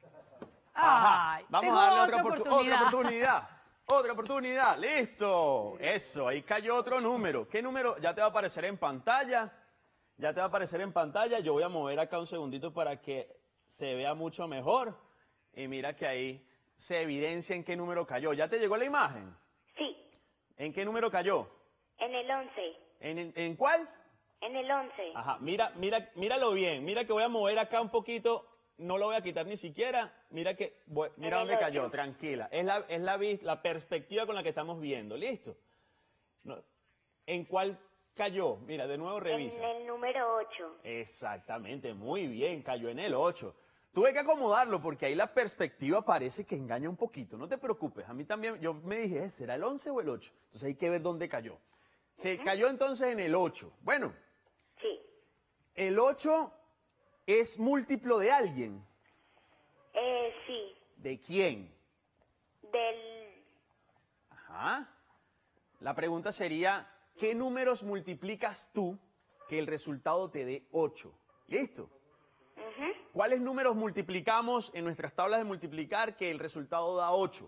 Ay, Vamos tengo a darle otra, otra oportu- oportunidad. otra oportunidad. Otra oportunidad. Listo. Eso, ahí cayó otro número. ¿Qué número? Ya te va a aparecer en pantalla. Ya te va a aparecer en pantalla. Yo voy a mover acá un segundito para que se vea mucho mejor. Y mira que ahí se evidencia en qué número cayó. ¿Ya te llegó la imagen? Sí. ¿En qué número cayó? En el once. ¿En, en, en cuál? En el once. Ajá, mira, mira, míralo bien. Mira que voy a mover acá un poquito. No lo voy a quitar ni siquiera. Mira que, voy- mira En dónde el cayó, ocho. tranquila. Es la, es la, vis- la perspectiva con la que estamos viendo. ¿Listo? No, ¿en cuál cayó? Mira, de nuevo revisa. En el número ocho. Exactamente, muy bien, cayó en el ocho. Tuve que acomodarlo porque ahí la perspectiva parece que engaña un poquito. No te preocupes, a mí también, yo me dije, ¿eh, ¿será el once o el ocho? Entonces hay que ver dónde cayó. Se cayó entonces en el ocho. Bueno, Sí. el ocho es múltiplo de alguien. Eh, sí. ¿De quién? Del... Ajá. La pregunta sería, ¿qué números multiplicas tú que el resultado te dé ocho? ¿Listo? ¿Cuáles números multiplicamos en nuestras tablas de multiplicar que el resultado da ocho?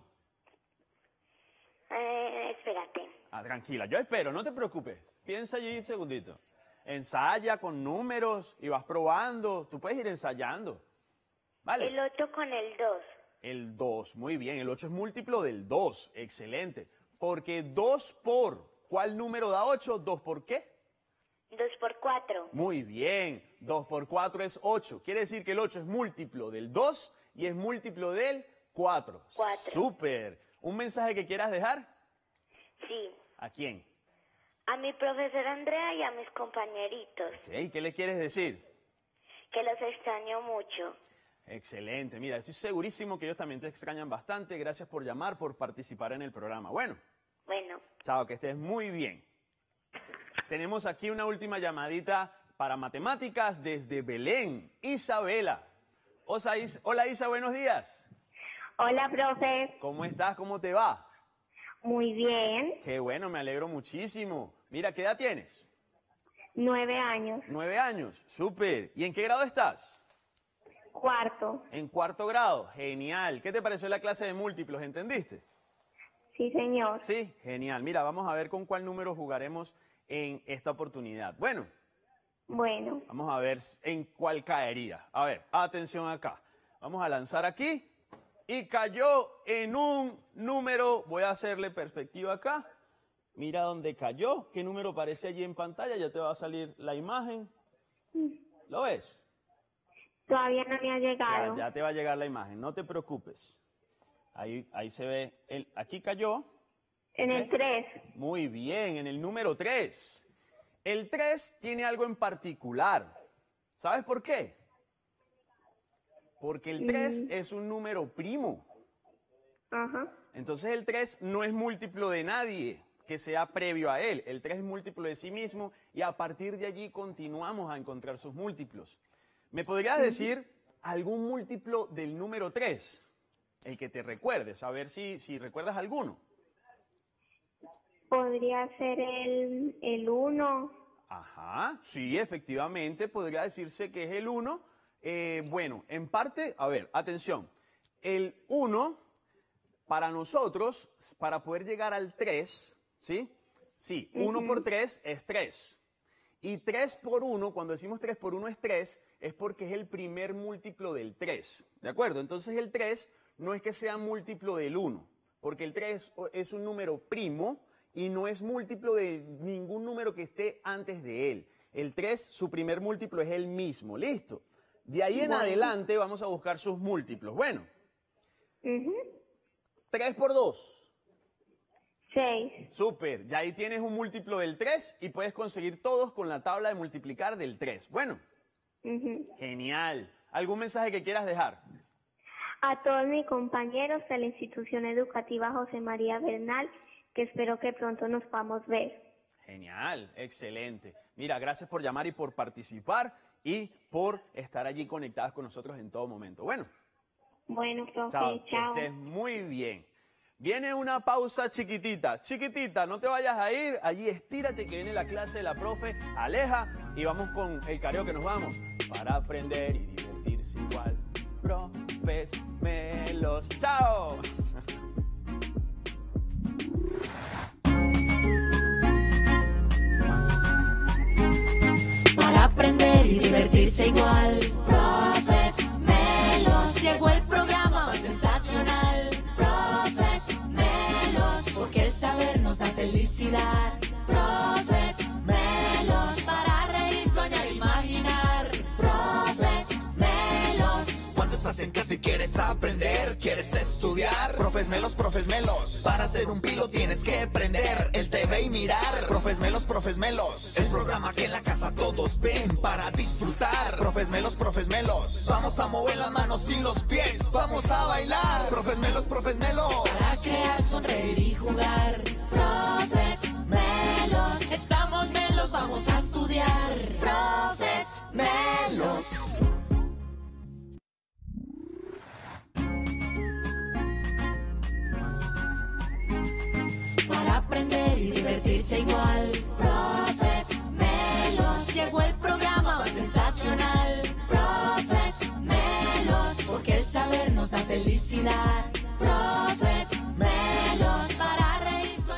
Eh, espérate. Ah, tranquila, yo espero, no te preocupes. Piensa allí un segundito. Ensaya con números y vas probando. Tú puedes ir ensayando. ¿Vale? El ocho con el dos. El dos, muy bien. El ocho es múltiplo del dos. Excelente. Porque dos por, ¿cuál número da ocho? ¿dos por qué? dos por cuatro. Muy bien. dos por cuatro es ocho. Quiere decir que el ocho es múltiplo del dos y es múltiplo del cuatro. Cuatro. Súper. ¿Un mensaje que quieras dejar? Sí. ¿A quién? A mi profesora Andrea y a mis compañeritos, Ok, ¿qué le quieres decir? que los extraño mucho. Excelente. Mira, estoy segurísimo que ellos también te extrañan bastante. Gracias por llamar, por participar en el programa. Bueno, Bueno, chao, que estés muy bien. Tenemos aquí una última llamadita para matemáticas desde Belén. Isabela. Osa, Is- Hola, Isa, buenos días. Hola, profe. ¿Cómo estás? ¿Cómo te va? Muy bien. Qué bueno, me alegro muchísimo. Mira, ¿qué edad tienes? Nueve años. Nueve años. Súper. ¿Y en qué grado estás? Cuarto. En cuarto grado. Genial. ¿Qué te pareció la clase de múltiplos? ¿Entendiste? Sí, señor. Sí, genial. Mira, vamos a ver con cuál número jugaremos en esta oportunidad. Bueno, Bueno. vamos a ver en cuál caería. A ver, atención acá. Vamos a lanzar aquí y cayó en un número. Voy a hacerle perspectiva acá. Mira dónde cayó. ¿Qué número aparece allí en pantalla? Ya te va a salir la imagen. ¿Lo ves? Todavía no me ha Ya, llegado. ya te va a llegar la imagen. No te preocupes. Ahí, ahí se ve. El, aquí cayó. En el ¿Ok? tres. Muy bien, en el número tres. El tres tiene algo en particular. ¿Sabes por qué? Porque el tres es un número primo. Ajá. Entonces el tres no es múltiplo de nadie que sea previo a él. El tres es múltiplo de sí mismo y a partir de allí continuamos a encontrar sus múltiplos. ¿Me podrías decir algún múltiplo del número tres? El que te recuerdes, a ver si, si recuerdas alguno. Podría ser el, el uno. Ajá, sí, efectivamente, podría decirse que es el uno. Eh, bueno, en parte, a ver, atención, el uno, para nosotros, para poder llegar al tres, ¿sí? Sí, uno por tres es tres. Y tres por uno, cuando decimos tres por uno es tres, es porque es el primer múltiplo del tres, ¿de acuerdo? Entonces el tres no es que sea múltiplo del uno, porque el tres es un número primo, y no es múltiplo de ningún número que esté antes de él. El tres, su primer múltiplo es el mismo, ¿listo? De ahí en adelante vamos a buscar sus múltiplos. Bueno, Ujú. tres por dos, Seis. súper, ya ahí tienes un múltiplo del tres y puedes conseguir todos con la tabla de multiplicar del tres. Bueno, Ujú. genial. ¿Algún mensaje que quieras dejar? A todos mis compañeros de la institución educativa José María Bernal, que espero que pronto nos podamos ver. Genial, excelente. Mira, gracias por llamar y por participar y por estar allí conectadas con nosotros en todo momento. Bueno, Bueno, profe, chao, chao. que estés muy bien. Viene una pausa chiquitita, chiquitita, no te vayas a ir, allí estírate que viene la clase de la profe, aleja y vamos con el karaoke, nos vamos para aprender y divertirse igual. Profes Melos, chao. Para aprender y divertirse igual. Profes Melos, llegó el programa más sensacional. Profes Melos, porque el saber nos da felicidad. Profes Melos, para reír, soñar, imaginar. Profes Melos. Cuando estás en casa y quieres aprender, quieres estudiar. Profes Melos, Profes Melos. Para ser un pilo tienes que prender el T V y mirar. Profes Melos, Profes Melos. El programa que en la casa todos ven para disfrutar. Profes Melos, Profes Melos. Vamos a mover las manos y los pies, vamos a bailar. Profes Melos, Profes Melos. Para crear, sonreír y jugar. Profes Melos. Estamos melos, vamos a estudiar. Profes Melos. Para aprender y divertirse igual. Profes Melos. Llegó el programa más sensacional. Profes Melos. Porque el saber nos da felicidad. Profes Melos. Para reír, soñar.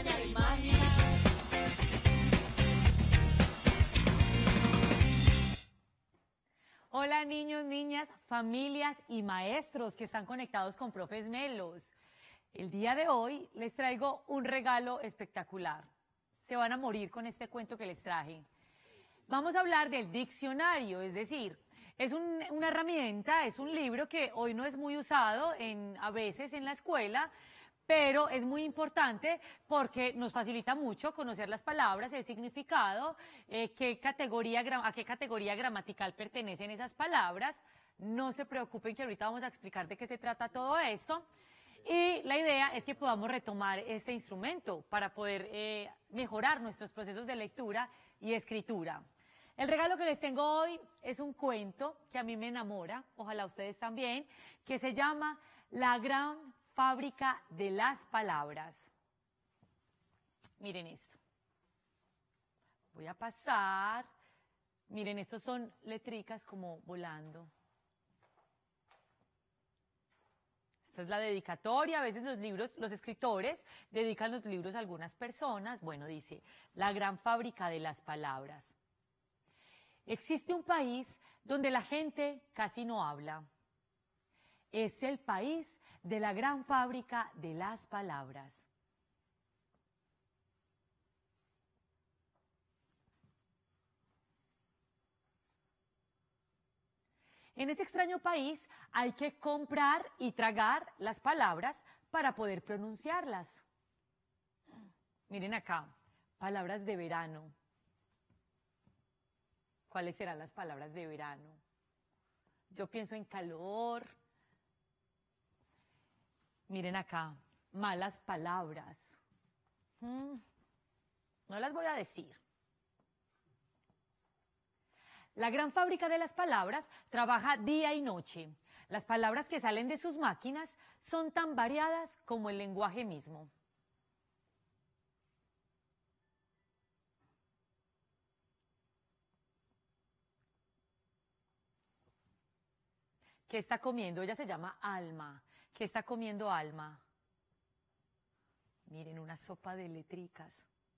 Hola niños, niñas, familias y maestros que están conectados con Profes Melos. El día de hoy les traigo un regalo espectacular. Se van a morir con este cuento que les traje. Vamos a hablar del diccionario, es decir, es un, una herramienta, es un libro que hoy no es muy usado en, a veces en la escuela, pero es muy importante porque nos facilita mucho conocer las palabras, el significado, eh, qué categoría, a qué categoría gramatical pertenecen esas palabras. No se preocupen que ahorita vamos a explicar de qué se trata todo esto. Y la idea es que podamos retomar este instrumento para poder eh, mejorar nuestros procesos de lectura y escritura. El regalo que les tengo hoy es un cuento que a mí me enamora, ojalá ustedes también, que se llama La Gran Fábrica de las Palabras. Miren esto. Voy a pasar. Miren, estos son letricas como volando. Esta es la dedicatoria. A veces los libros, los escritores dedican los libros a algunas personas. Bueno, dice, La Gran Fábrica de las Palabras. Existe un país donde la gente casi no habla. Es el país de la gran fábrica de las palabras. En ese extraño país hay que comprar y tragar las palabras para poder pronunciarlas. Miren acá, palabras de verano. ¿Cuáles serán las palabras de verano? Yo pienso en calor. Miren acá, malas palabras. Mm, no las voy a decir. La gran fábrica de las palabras trabaja día y noche. Las palabras que salen de sus máquinas son tan variadas como el lenguaje mismo. ¿Qué está comiendo? Ella se llama Alma. ¿Qué está comiendo Alma? Miren, una sopa de letricas.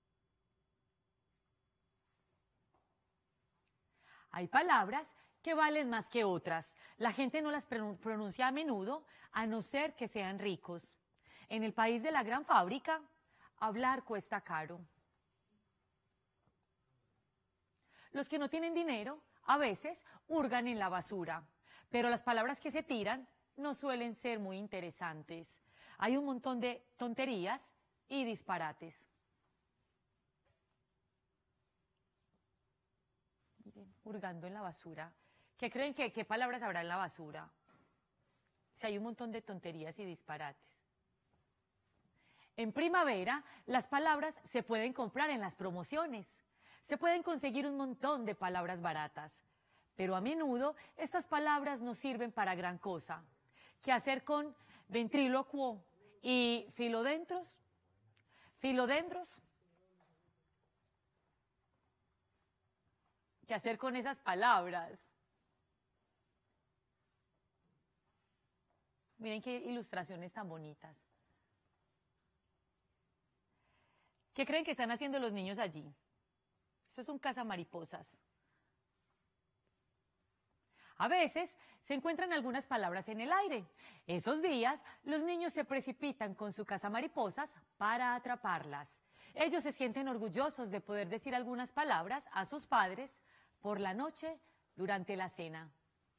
Hay palabras que valen más que otras. La gente no las pronuncia a menudo, a no ser que sean ricos. En el país de la gran fábrica, hablar cuesta caro. Los que no tienen dinero, a veces, hurgan en la basura. Pero las palabras que se tiran no suelen ser muy interesantes. Hay un montón de tonterías y disparates. Miren, hurgando en la basura. ¿Qué creen que qué palabras habrá en la basura? Si hay un montón de tonterías y disparates. En primavera, las palabras se pueden comprar en las promociones. Se pueden conseguir un montón de palabras baratas. Pero a menudo estas palabras no sirven para gran cosa. ¿Qué hacer con ventrílocuo y filodendros? ¿Filodendros? ¿Qué hacer con esas palabras? Miren qué ilustraciones tan bonitas. ¿Qué creen que están haciendo los niños allí? Esto es un cazamariposas. A veces se encuentran algunas palabras en el aire. Esos días, los niños se precipitan con su cazamariposas para atraparlas. Ellos se sienten orgullosos de poder decir algunas palabras a sus padres por la noche durante la cena.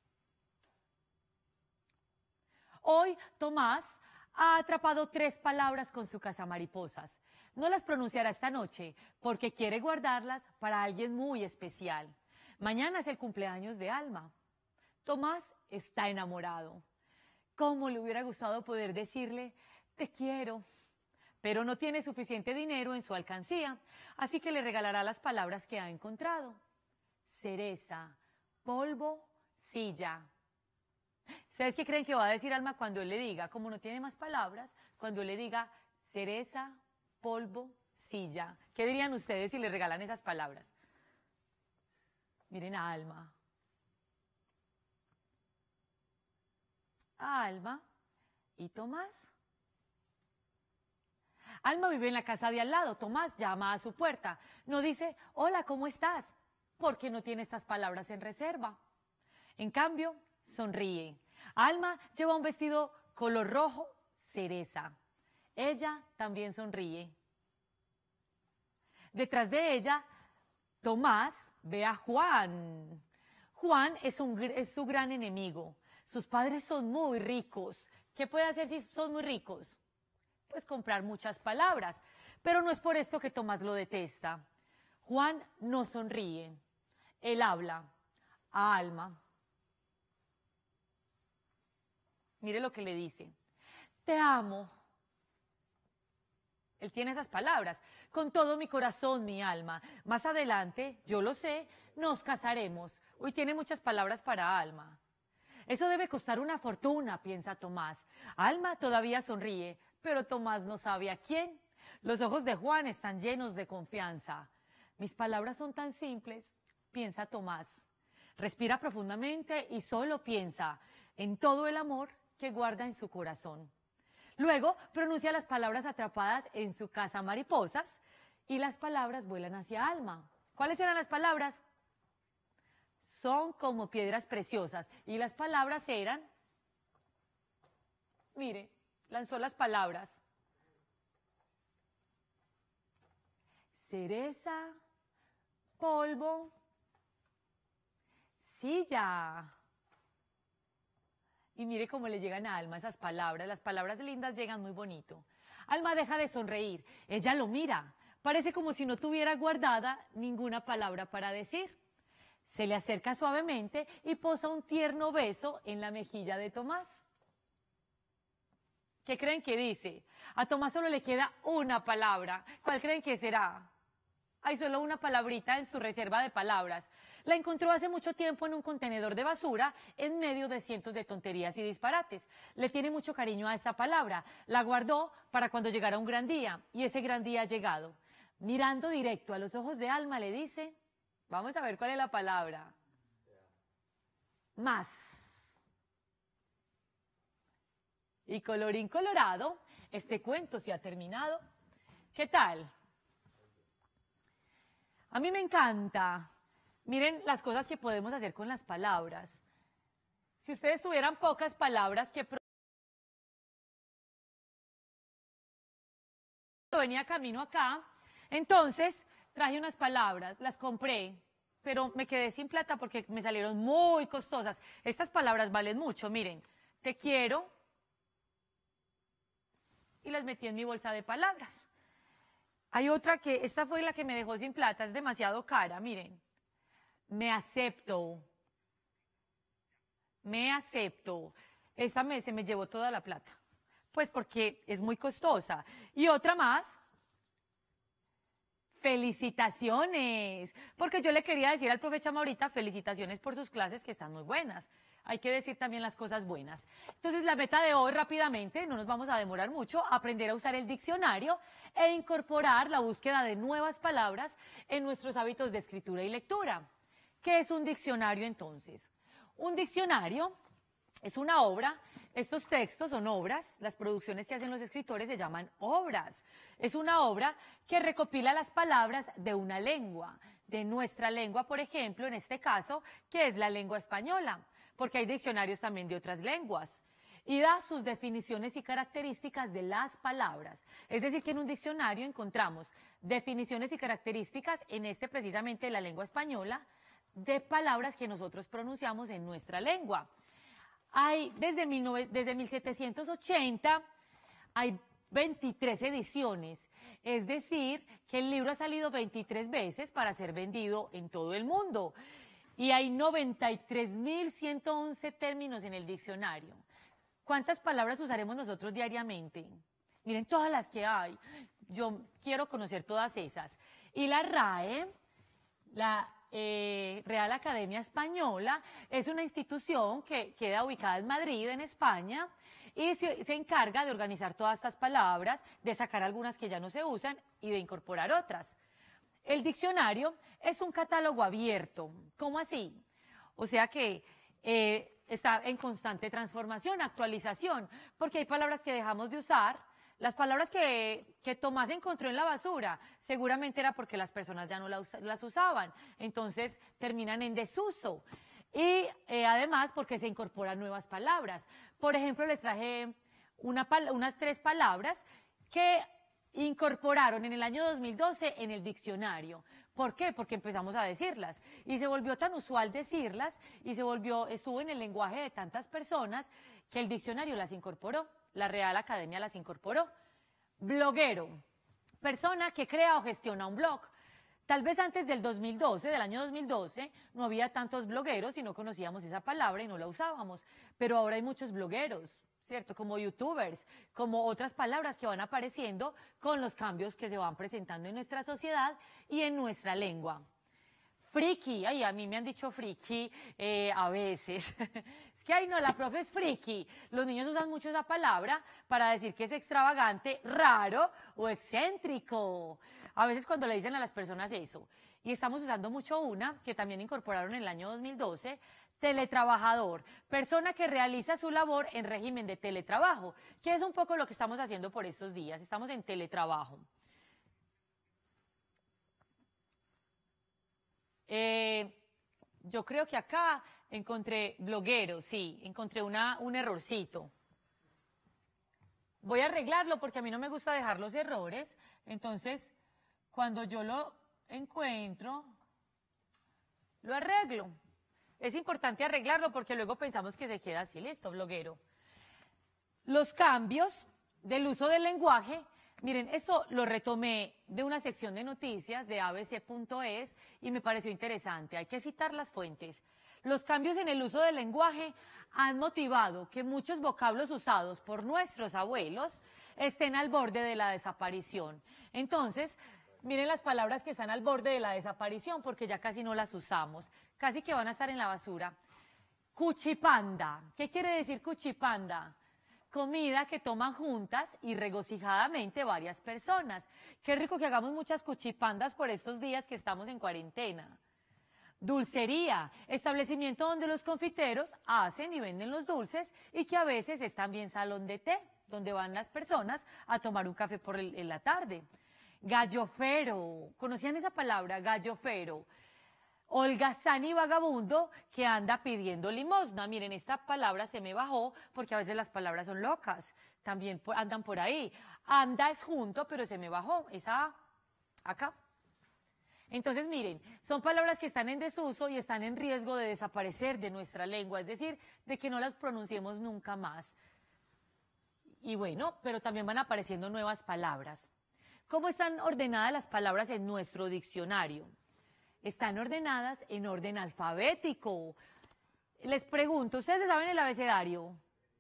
Hoy, Tomás ha atrapado tres palabras con su cazamariposas. No las pronunciará esta noche porque quiere guardarlas para alguien muy especial. Mañana es el cumpleaños de Alma. Tomás está enamorado. ¿Cómo le hubiera gustado poder decirle, te quiero? Pero no tiene suficiente dinero en su alcancía, así que le regalará las palabras que ha encontrado. Cereza, polvo, silla. ¿Ustedes qué creen que va a decir Alma cuando él le diga, como no tiene más palabras, cuando él le diga cereza, polvo, silla? ¿Qué dirían ustedes si le regalan esas palabras? Miren a Alma. A Alma y Tomás. Alma vive en la casa de al lado. Tomás llama a su puerta. No dice, hola, ¿cómo estás? Porque no tiene estas palabras en reserva. En cambio, sonríe. Alma lleva un vestido color rojo, cereza. Ella también sonríe. Detrás de ella, Tomás ve a Juan. Juan es, un, es su gran enemigo. Sus padres son muy ricos. ¿Qué puede hacer si son muy ricos? Pues comprar muchas palabras. Pero no es por esto que Tomás lo detesta. Juan no sonríe. Él habla a Alma. Mire lo que le dice. Te amo. Él tiene esas palabras. Con todo mi corazón, mi alma. Más adelante, yo lo sé, nos casaremos. Uy, tiene muchas palabras para Alma. Eso debe costar una fortuna, piensa Tomás. Alma todavía sonríe, pero Tomás no sabe a quién. Los ojos de Juan están llenos de confianza. Mis palabras son tan simples, piensa Tomás. Respira profundamente y solo piensa en todo el amor que guarda en su corazón. Luego pronuncia las palabras atrapadas en su casa mariposas y las palabras vuelan hacia Alma. ¿Cuáles eran las palabras? Son como piedras preciosas. Y las palabras eran, mire, lanzó las palabras. Cereza, polvo, silla. Y mire cómo le llegan a Alma esas palabras. Las palabras lindas llegan muy bonito. Alma deja de sonreír. Ella lo mira. Parece como si no tuviera guardada ninguna palabra para decir. Se le acerca suavemente y posa un tierno beso en la mejilla de Tomás. ¿Qué creen que dice? A Tomás solo le queda una palabra. ¿Cuál creen que será? Hay solo una palabrita en su reserva de palabras. La encontró hace mucho tiempo en un contenedor de basura en medio de cientos de tonterías y disparates. Le tiene mucho cariño a esta palabra. La guardó para cuando llegara un gran día y ese gran día ha llegado. Mirando directo a los ojos de Alma le dice, vamos a ver cuál es la palabra. Más. Y colorín colorado, este cuento se ha terminado. ¿Qué tal? A mí me encanta. Miren las cosas que podemos hacer con las palabras. Si ustedes tuvieran pocas palabras que... Venía camino acá, entonces traje unas palabras, las compré, pero me quedé sin plata porque me salieron muy costosas. Estas palabras valen mucho, miren. Te quiero. Y las metí en mi bolsa de palabras. Hay otra que, esta fue la que me dejó sin plata, es demasiado cara, miren. Me acepto. Me acepto. Esta me, se me llevó toda la plata. Pues porque es muy costosa. Y otra más. Felicitaciones. Porque yo le quería decir al profe Chama ahorita, felicitaciones por sus clases que están muy buenas. Hay que decir también las cosas buenas. Entonces, la meta de hoy, rápidamente, no nos vamos a demorar mucho, aprender a usar el diccionario e incorporar la búsqueda de nuevas palabras en nuestros hábitos de escritura y lectura. ¿Qué es un diccionario, entonces? Un diccionario es una obra. Estos textos son obras, las producciones que hacen los escritores se llaman obras. Es una obra que recopila las palabras de una lengua, de nuestra lengua, por ejemplo, en este caso, que es la lengua española, porque hay diccionarios también de otras lenguas, y da sus definiciones y características de las palabras. Es decir, que en un diccionario encontramos definiciones y características, en este precisamente de la lengua española, de palabras que nosotros pronunciamos en nuestra lengua. Hay, desde, mil novecientos, desde mil setecientos ochenta, hay veintitrés ediciones, es decir, que el libro ha salido veintitrés veces para ser vendido en todo el mundo. Y hay noventa y tres mil ciento once términos en el diccionario. ¿Cuántas palabras usaremos nosotros diariamente? Miren todas las que hay. Yo quiero conocer todas esas. Y la RAE, la eh, Real Academia Española, es una institución que queda ubicada en Madrid, en España, y se, se encarga de organizar todas estas palabras, de sacar algunas que ya no se usan y de incorporar otras. El diccionario es un catálogo abierto. ¿Cómo así? O sea que eh, está en constante transformación, actualización, porque hay palabras que dejamos de usar. Las palabras que, que Tomás encontró en la basura seguramente era porque las personas ya no las, las usaban, entonces terminan en desuso. Y eh, además porque se incorporan nuevas palabras. Por ejemplo, les traje una, unas tres palabras que incorporaron en el año dos mil doce en el diccionario. ¿Por qué? Porque empezamos a decirlas y se volvió tan usual decirlas y se volvió, estuvo en el lenguaje de tantas personas que el diccionario las incorporó, la Real Academia las incorporó. Bloguero, persona que crea o gestiona un blog. Tal vez antes del dos mil doce, del año dos mil doce, no había tantos blogueros y no conocíamos esa palabra y no la usábamos, pero ahora hay muchos blogueros, ¿cierto? Como youtubers, como otras palabras que van apareciendo con los cambios que se van presentando en nuestra sociedad y en nuestra lengua. Friki, ay, a mí me han dicho friki eh, a veces. Es que, ay, no, la profe es friki. Los niños usan mucho esa palabra para decir que es extravagante, raro o excéntrico. A veces cuando le dicen a las personas eso. Y estamos usando mucho una que también incorporaron en el año dos mil doce, teletrabajador, persona que realiza su labor en régimen de teletrabajo, que es un poco lo que estamos haciendo por estos días. Estamos en teletrabajo. Eh, yo creo que acá encontré bloguero, sí, encontré una, un errorcito. Voy a arreglarlo porque a mí no me gusta dejar los errores, entonces cuando yo lo encuentro, lo arreglo. Es importante arreglarlo porque luego pensamos que se queda así, listo, bloguero. Los cambios del uso del lenguaje. Miren, esto lo retomé de una sección de noticias de a b c punto es y me pareció interesante. Hay que citar las fuentes. Los cambios en el uso del lenguaje han motivado que muchos vocablos usados por nuestros abuelos estén al borde de la desaparición. Entonces, miren las palabras que están al borde de la desaparición porque ya casi no las usamos. Casi que van a estar en la basura. Cuchipanda. ¿Qué quiere decir cuchipanda? Comida que toman juntas y regocijadamente varias personas. Qué rico que hagamos muchas cuchipandas por estos días que estamos en cuarentena. Dulcería, establecimiento donde los confiteros hacen y venden los dulces y que a veces es también salón de té, donde van las personas a tomar un café por el, en la tarde. Gallofero, ¿conocían esa palabra? Gallofero. Holgazán y vagabundo que anda pidiendo limosna. Miren, esta palabra se me bajó porque a veces las palabras son locas. También andan por ahí. Anda es junto, pero se me bajó. Esa acá. Entonces, miren, son palabras que están en desuso y están en riesgo de desaparecer de nuestra lengua. Es decir, de que no las pronunciemos nunca más. Y bueno, pero también van apareciendo nuevas palabras. ¿Cómo están ordenadas las palabras en nuestro diccionario? Están ordenadas en orden alfabético. Les pregunto, ¿ustedes saben el abecedario?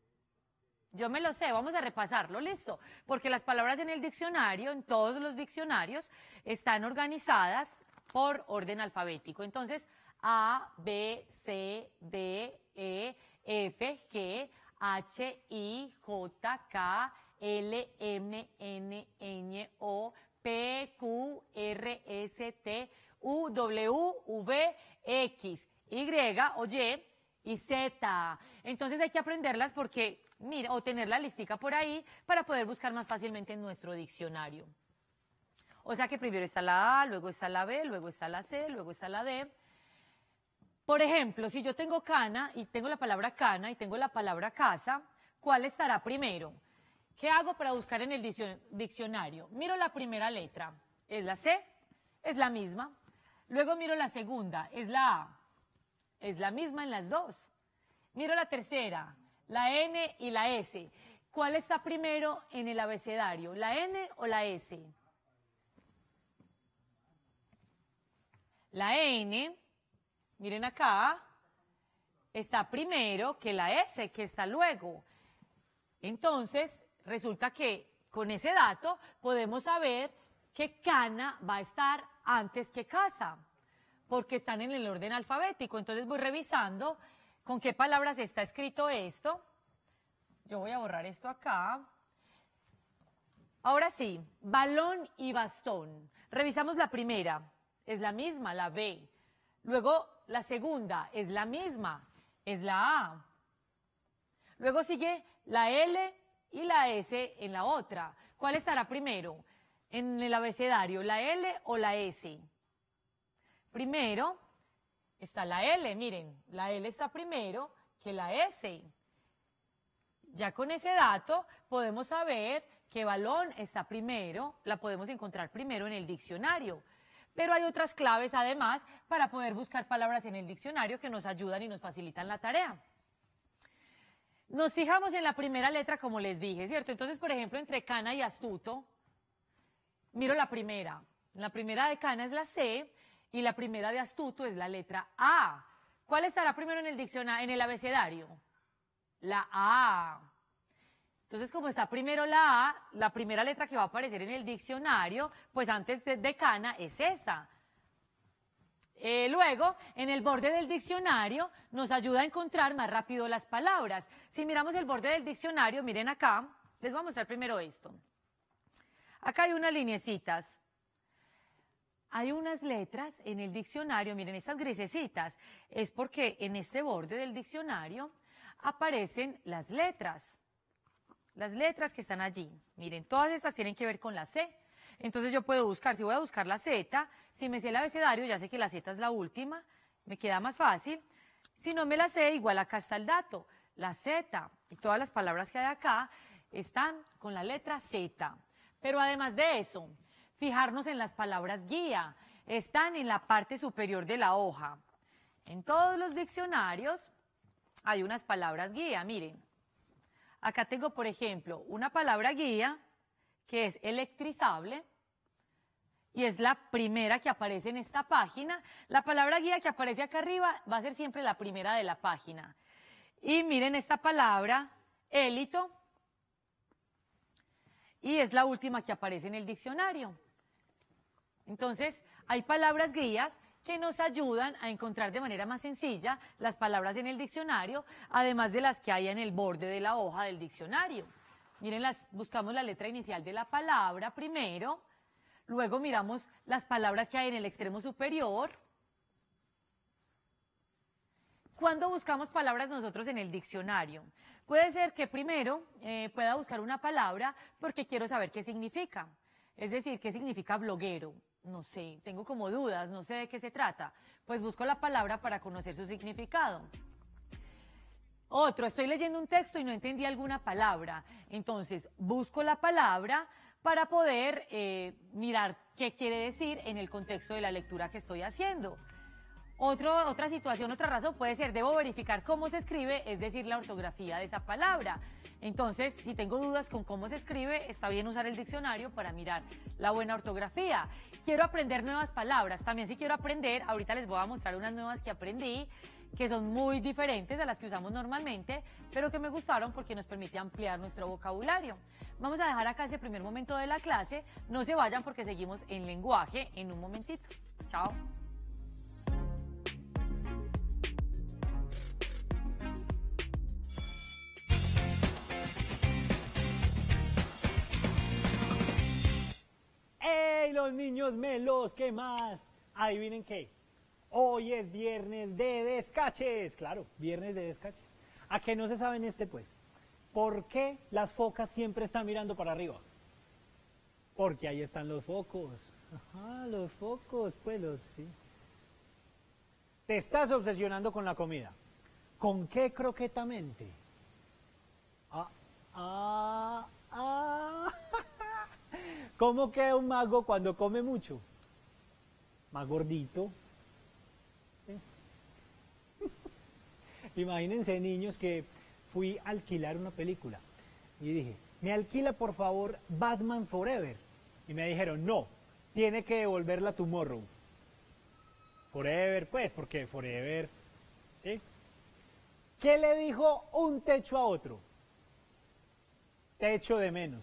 Yo me lo sé, vamos a repasarlo, listo. Porque las palabras en el diccionario, en todos los diccionarios, están organizadas por orden alfabético. Entonces, A, B, C, D, E, F, G, H, I, J, K, L, M, N, Ñ, O, P, Q, R, S, T, U, W, V, X, Y o Y y Z. Entonces hay que aprenderlas porque, mira, o tener la listica por ahí para poder buscar más fácilmente en nuestro diccionario. O sea que primero está la A, luego está la B, luego está la C, luego está la D. Por ejemplo, si yo tengo cana y tengo la palabra cana y tengo la palabra casa, ¿cuál estará primero? ¿Qué hago para buscar en el diccionario? Miro la primera letra, es la C, es la misma. Luego miro la segunda, es la A, es la misma en las dos. Miro la tercera, la N y la S. ¿Cuál está primero en el abecedario, la N o la S? La N, miren acá, está primero que la S, que está luego. Entonces, resulta que con ese dato podemos saber que cana va a estar antes que casa, porque están en el orden alfabético. Entonces voy revisando con qué palabras está escrito esto. Yo voy a borrar esto acá. Ahora sí, balón y bastón. Revisamos la primera, es la misma, la B. Luego la segunda, es la misma, es la A. Luego sigue la L y la S en la otra. ¿Cuál estará primero en el abecedario, la L o la S? Primero está la L, miren, la L está primero que la S. Ya con ese dato podemos saber que balón está primero, la podemos encontrar primero en el diccionario. Pero hay otras claves además para poder buscar palabras en el diccionario que nos ayudan y nos facilitan la tarea. Nos fijamos en la primera letra, como les dije, ¿cierto? Entonces, por ejemplo, entre cana y astuto, miro la primera. La primera de cana es la C y la primera de astuto es la letra A. ¿Cuál estará primero en el diccionario, en el abecedario? La A. Entonces, como está primero la A, la primera letra que va a aparecer en el diccionario, pues antes de, de cana es esa. Eh, luego, en el borde del diccionario, nos ayuda a encontrar más rápido las palabras. Si miramos el borde del diccionario, miren acá, les voy a mostrar primero esto. Acá hay unas lineecitas. Hay unas letras en el diccionario, miren, estas grisecitas, es porque en este borde del diccionario aparecen las letras. Las letras que están allí, miren, todas estas tienen que ver con la C. Entonces yo puedo buscar, si voy a buscar la Z, si me sé el abecedario, ya sé que la Z es la última, me queda más fácil. Si no me la sé, igual acá está el dato, la Z, y todas las palabras que hay acá están con la letra Z. Pero además de eso, fijarnos en las palabras guía, están en la parte superior de la hoja. En todos los diccionarios hay unas palabras guía, miren. Acá tengo, por ejemplo, una palabra guía que es electrizable y es la primera que aparece en esta página. La palabra guía que aparece acá arriba va a ser siempre la primera de la página. Y miren esta palabra, élito, y es la última que aparece en el diccionario. Entonces, hay palabras guías que nos ayudan a encontrar de manera más sencilla las palabras en el diccionario, además de las que hay en el borde de la hoja del diccionario. Miren, las, buscamos la letra inicial de la palabra primero, luego miramos las palabras que hay en el extremo superior. ¿Cuándo buscamos palabras nosotros en el diccionario? Puede ser que primero eh, pueda buscar una palabra porque quiero saber qué significa. Es decir, ¿qué significa bloguero? No sé, tengo como dudas, no sé de qué se trata. Pues busco la palabra para conocer su significado. Otro, estoy leyendo un texto y no entendí alguna palabra. Entonces, busco la palabra para poder eh, mirar qué quiere decir en el contexto de la lectura que estoy haciendo. Otro, otra situación, otra razón puede ser, debo verificar cómo se escribe, es decir, la ortografía de esa palabra. Entonces, si tengo dudas con cómo se escribe, está bien usar el diccionario para mirar la buena ortografía. Quiero aprender nuevas palabras. También si quiero aprender, ahorita les voy a mostrar unas nuevas que aprendí, que son muy diferentes a las que usamos normalmente, pero que me gustaron porque nos permite ampliar nuestro vocabulario. Vamos a dejar acá ese primer momento de la clase. No se vayan porque seguimos en lenguaje en un momentito. Chao. ¡Hey, los niños melos! ¿Qué más? Adivinen qué. Hoy es viernes de descaches. Claro, viernes de descaches. ¿A qué no se saben este, pues? ¿Por qué las focas siempre están mirando para arriba? Porque ahí están los focos. Ajá, los focos, pues los sí. Te estás obsesionando con la comida. ¿Con qué croquetamente? Ah, ah, ah. ¿Cómo queda un mago cuando come mucho? Más gordito. ¿Sí? Imagínense, niños, que fui a alquilar una película y dije, ¿me alquila por favor Batman Forever? Y me dijeron, no, tiene que devolverla Tomorrow. Forever, pues, porque Forever, ¿sí? ¿Qué le dijo un techo a otro? Techo de menos.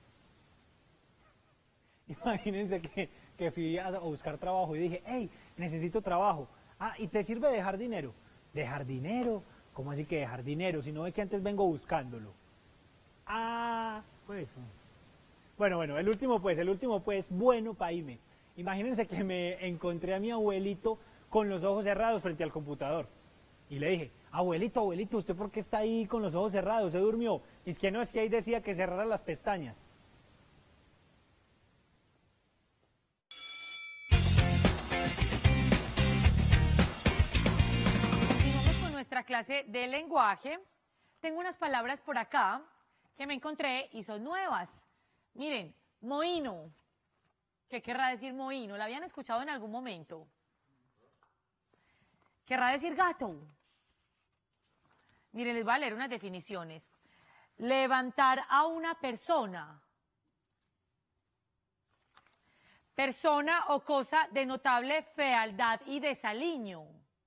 Imagínense que, que fui a buscar trabajo y dije, hey, necesito trabajo. Ah, ¿y te sirve dejar dinero? ¿Dejar dinero? ¿Cómo así que dejar dinero? Si no ve que antes vengo buscándolo. Ah, pues. Bueno, bueno, el último pues, el último pues, bueno, paíme. Imagínense que me encontré a mi abuelito con los ojos cerrados frente al computador. Y le dije, abuelito, abuelito, ¿usted por qué está ahí con los ojos cerrados? ¿Se durmió? Y es que no, es que ahí decía que cerrara las pestañas. clase de lenguaje. Tengo unas palabras por acá que me encontré y son nuevas. Miren, mohíno. ¿Qué querrá decir mohíno? ¿La habían escuchado en algún momento? ¿Querrá decir gato? Miren, les voy a leer unas definiciones. Levantar a una persona. Persona o cosa de notable fealdad y desaliño.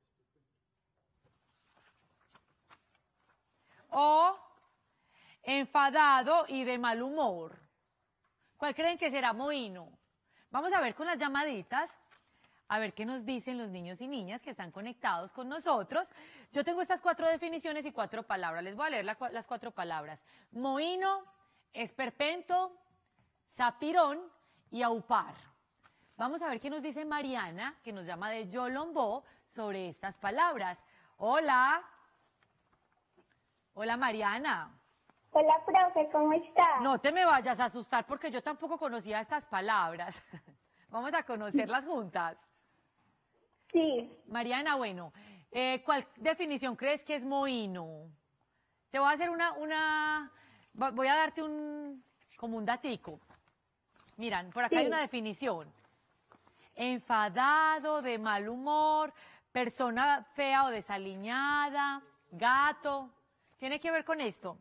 O enfadado y de mal humor. ¿Cuál creen que será mohíno? Vamos a ver con las llamaditas, a ver qué nos dicen los niños y niñas que están conectados con nosotros. Yo tengo estas cuatro definiciones y cuatro palabras. Les voy a leer la, las cuatro palabras. Mohíno, esperpento, sapirón y aupar. Vamos a ver qué nos dice Mariana, que nos llama de Yolombó, sobre estas palabras. Hola. Hola, Mariana. Hola, profe, ¿cómo está? No te me vayas a asustar porque yo tampoco conocía estas palabras. Vamos a conocerlas juntas. Sí. Mariana, bueno, eh, ¿cuál definición crees que es mohíno? Te voy a hacer una, una, voy a darte un, como un datico. Miran, por acá Sí. hay una definición. Enfadado, de mal humor, persona fea o desaliñada, gato. ¿Tiene que ver con esto?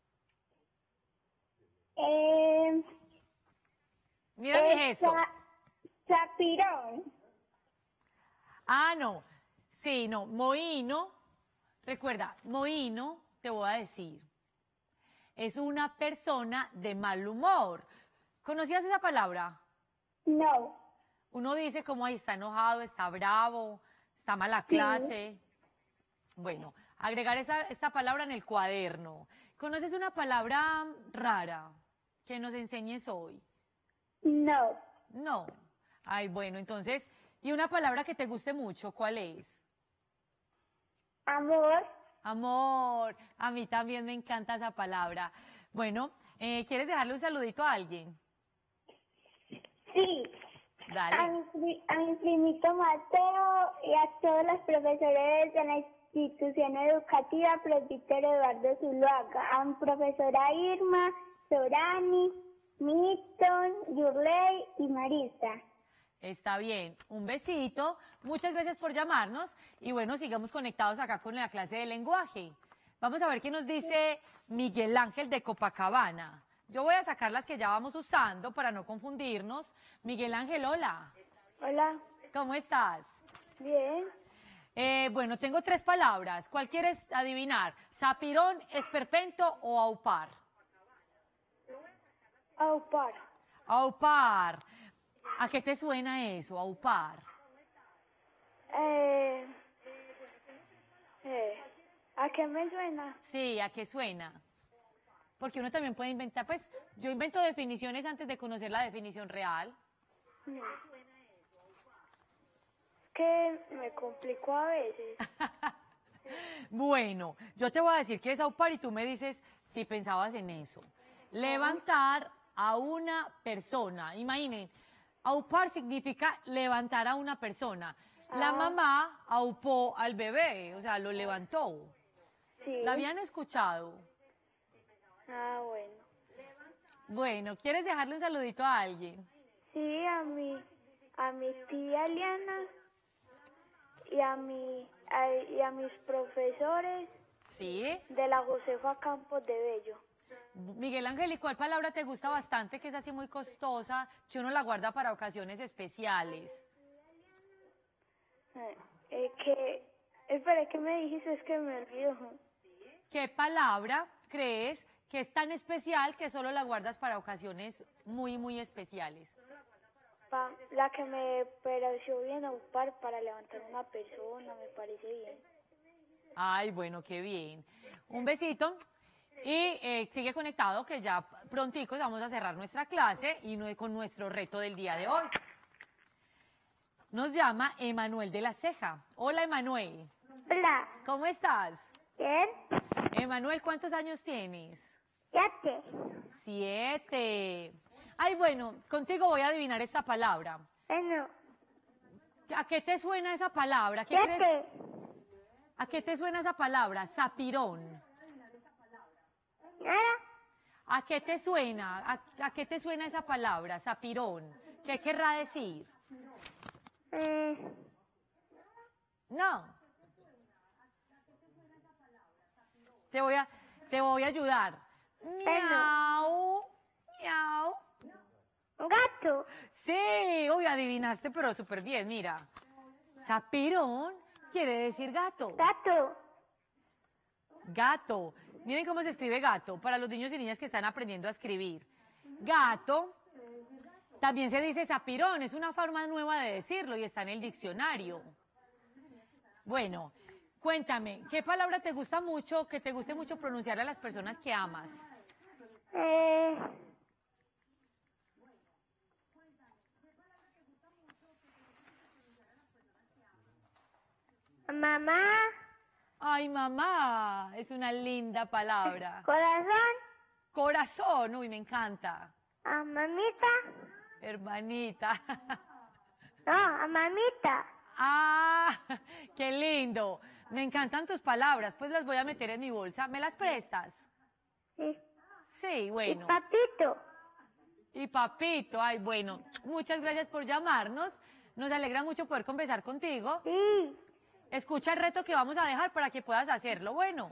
Eh, Mira mi eh, gesto. sa- Sapirón. Ah, no. Sí, no. Mohíno. Recuerda, mohíno, te voy a decir, es una persona de mal humor. ¿Conocías esa palabra? No. Uno dice como ahí está enojado, está bravo, está mala clase. Bueno, agregar esa, esta palabra en el cuaderno. ¿Conoces una palabra rara que nos enseñes hoy? No. No. Ay, bueno, entonces, ¿y una palabra que te guste mucho? ¿Cuál es? Amor. Amor. A mí también me encanta esa palabra. Bueno, eh, ¿quieres dejarle un saludito a alguien? Sí. A Dale. mi, pri- a mi primito Mateo y a todos los profesores de la institución educativa Presbítero Eduardo Zuluaga, a mi profesora Irma, Sorani, Milton, Yurley y Marisa. Está bien. Un besito. Muchas gracias por llamarnos. Y bueno, sigamos conectados acá con la clase de lenguaje. Vamos a ver qué nos dice Miguel Ángel de Copacabana. Yo voy a sacar las que ya vamos usando para no confundirnos. Miguel Ángel, hola. Hola. ¿Cómo estás? Bien. Eh, bueno, tengo tres palabras. ¿Cuál quieres adivinar? ¿Sapirón, esperpento o aupar? Aupar. Aupar. ¿A qué te suena eso, aupar? Eh, eh, ¿A qué me suena? Sí, ¿a qué suena? Porque uno también puede inventar, pues yo invento definiciones antes de conocer la definición real. Que me complicó a veces. Bueno, yo te voy a decir qué es aupar y tú me dices si pensabas en eso. Levantar a una persona. Imaginen, aupar significa levantar a una persona. La mamá aupó al bebé, o sea, lo levantó. Sí. ¿La habían escuchado? Ah, bueno. Bueno, ¿quieres dejarle un saludito a alguien? Sí, a mi, a mi tía Eliana y a mi, a- y a mis profesores Sí. de la Josefa Campos de Bello. Miguel Ángel, ¿y cuál palabra te gusta bastante, que es así muy costosa, que uno la guarda para ocasiones especiales? Eh, eh, que, espera, ¿qué me dijiste? Es que me olvido. ¿Qué palabra crees que es tan especial que solo la guardas para ocasiones muy, muy especiales? Pa- la que me pareció bien aupar para levantar una persona, me parece bien. Ay, bueno, qué bien. Un besito y eh, sigue conectado que ya prontico vamos a cerrar nuestra clase y no- con nuestro reto del día de hoy. Nos llama Emanuel de la Ceja. Hola, Emanuel. Hola. ¿Cómo estás? ¿Bien? Emanuel, ¿cuántos años tienes? Siete. Siete. Ay, bueno, contigo voy a adivinar esta palabra. Bueno, ¿A qué te suena esa palabra? ¿Qué crees? siete. ¿A qué te suena esa palabra? Zapirón. Nada. ¿A qué te suena? ¿A, a qué te suena esa palabra? Zapirón. ¿Qué querrá decir? Eh, No. Te voy a, te voy a ayudar. Miau, miau. gato. Sí, uy, adivinaste, pero súper bien, mira. Zapirón quiere decir gato. Gato. Gato. Miren cómo se escribe gato para los niños y niñas que están aprendiendo a escribir. Gato. También se dice zapirón, es una forma nueva de decirlo y está en el diccionario. Bueno, cuéntame, ¿qué palabra te gusta mucho, que te guste mucho pronunciar a las personas que amas? Eh, mamá. Ay, mamá, es una linda palabra. Corazón. Corazón, uy, me encanta. A mamita. Hermanita. No, a mamita. Ah, qué lindo. Me encantan tus palabras, pues las voy a meter en mi bolsa. ¿Me las prestas? Sí. Sí, Y bueno. papito. Y papito, ay, bueno, muchas gracias por llamarnos. Nos alegra mucho poder conversar contigo. Sí. Escucha el reto que vamos a dejar para que puedas hacerlo. Bueno.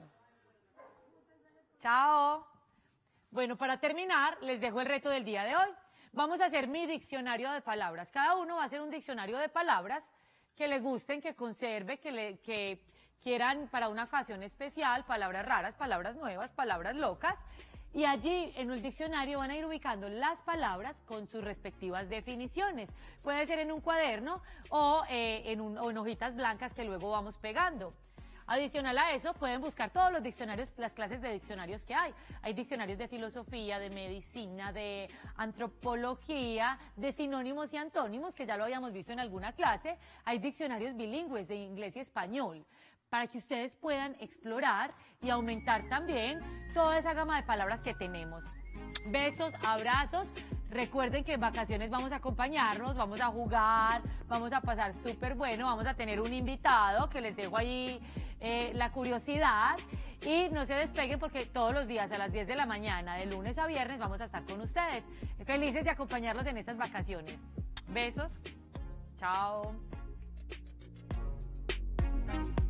Chao. Bueno, para terminar, les dejo el reto del día de hoy. Vamos a hacer mi diccionario de palabras. Cada uno va a hacer un diccionario de palabras que le gusten, que conserve, que, le, que quieran para una ocasión especial, palabras raras, palabras nuevas, palabras locas. Y allí en el diccionario van a ir ubicando las palabras con sus respectivas definiciones. Puede ser en un cuaderno o, eh, en, un, o en hojitas blancas que luego vamos pegando. Adicional a eso, pueden buscar todos los diccionarios, las clases de diccionarios que hay. Hay diccionarios de filosofía, de medicina, de antropología, de sinónimos y antónimos, que ya lo habíamos visto en alguna clase. Hay diccionarios bilingües de inglés y español, para que ustedes puedan explorar y aumentar también toda esa gama de palabras que tenemos. Besos, abrazos. Recuerden que en vacaciones vamos a acompañarnos, vamos a jugar, vamos a pasar súper bueno, vamos a tener un invitado que les dejo ahí eh, la curiosidad. Y no se despeguen porque todos los días a las diez de la mañana, de lunes a viernes, vamos a estar con ustedes. Felices de acompañarlos en estas vacaciones. Besos. Chao.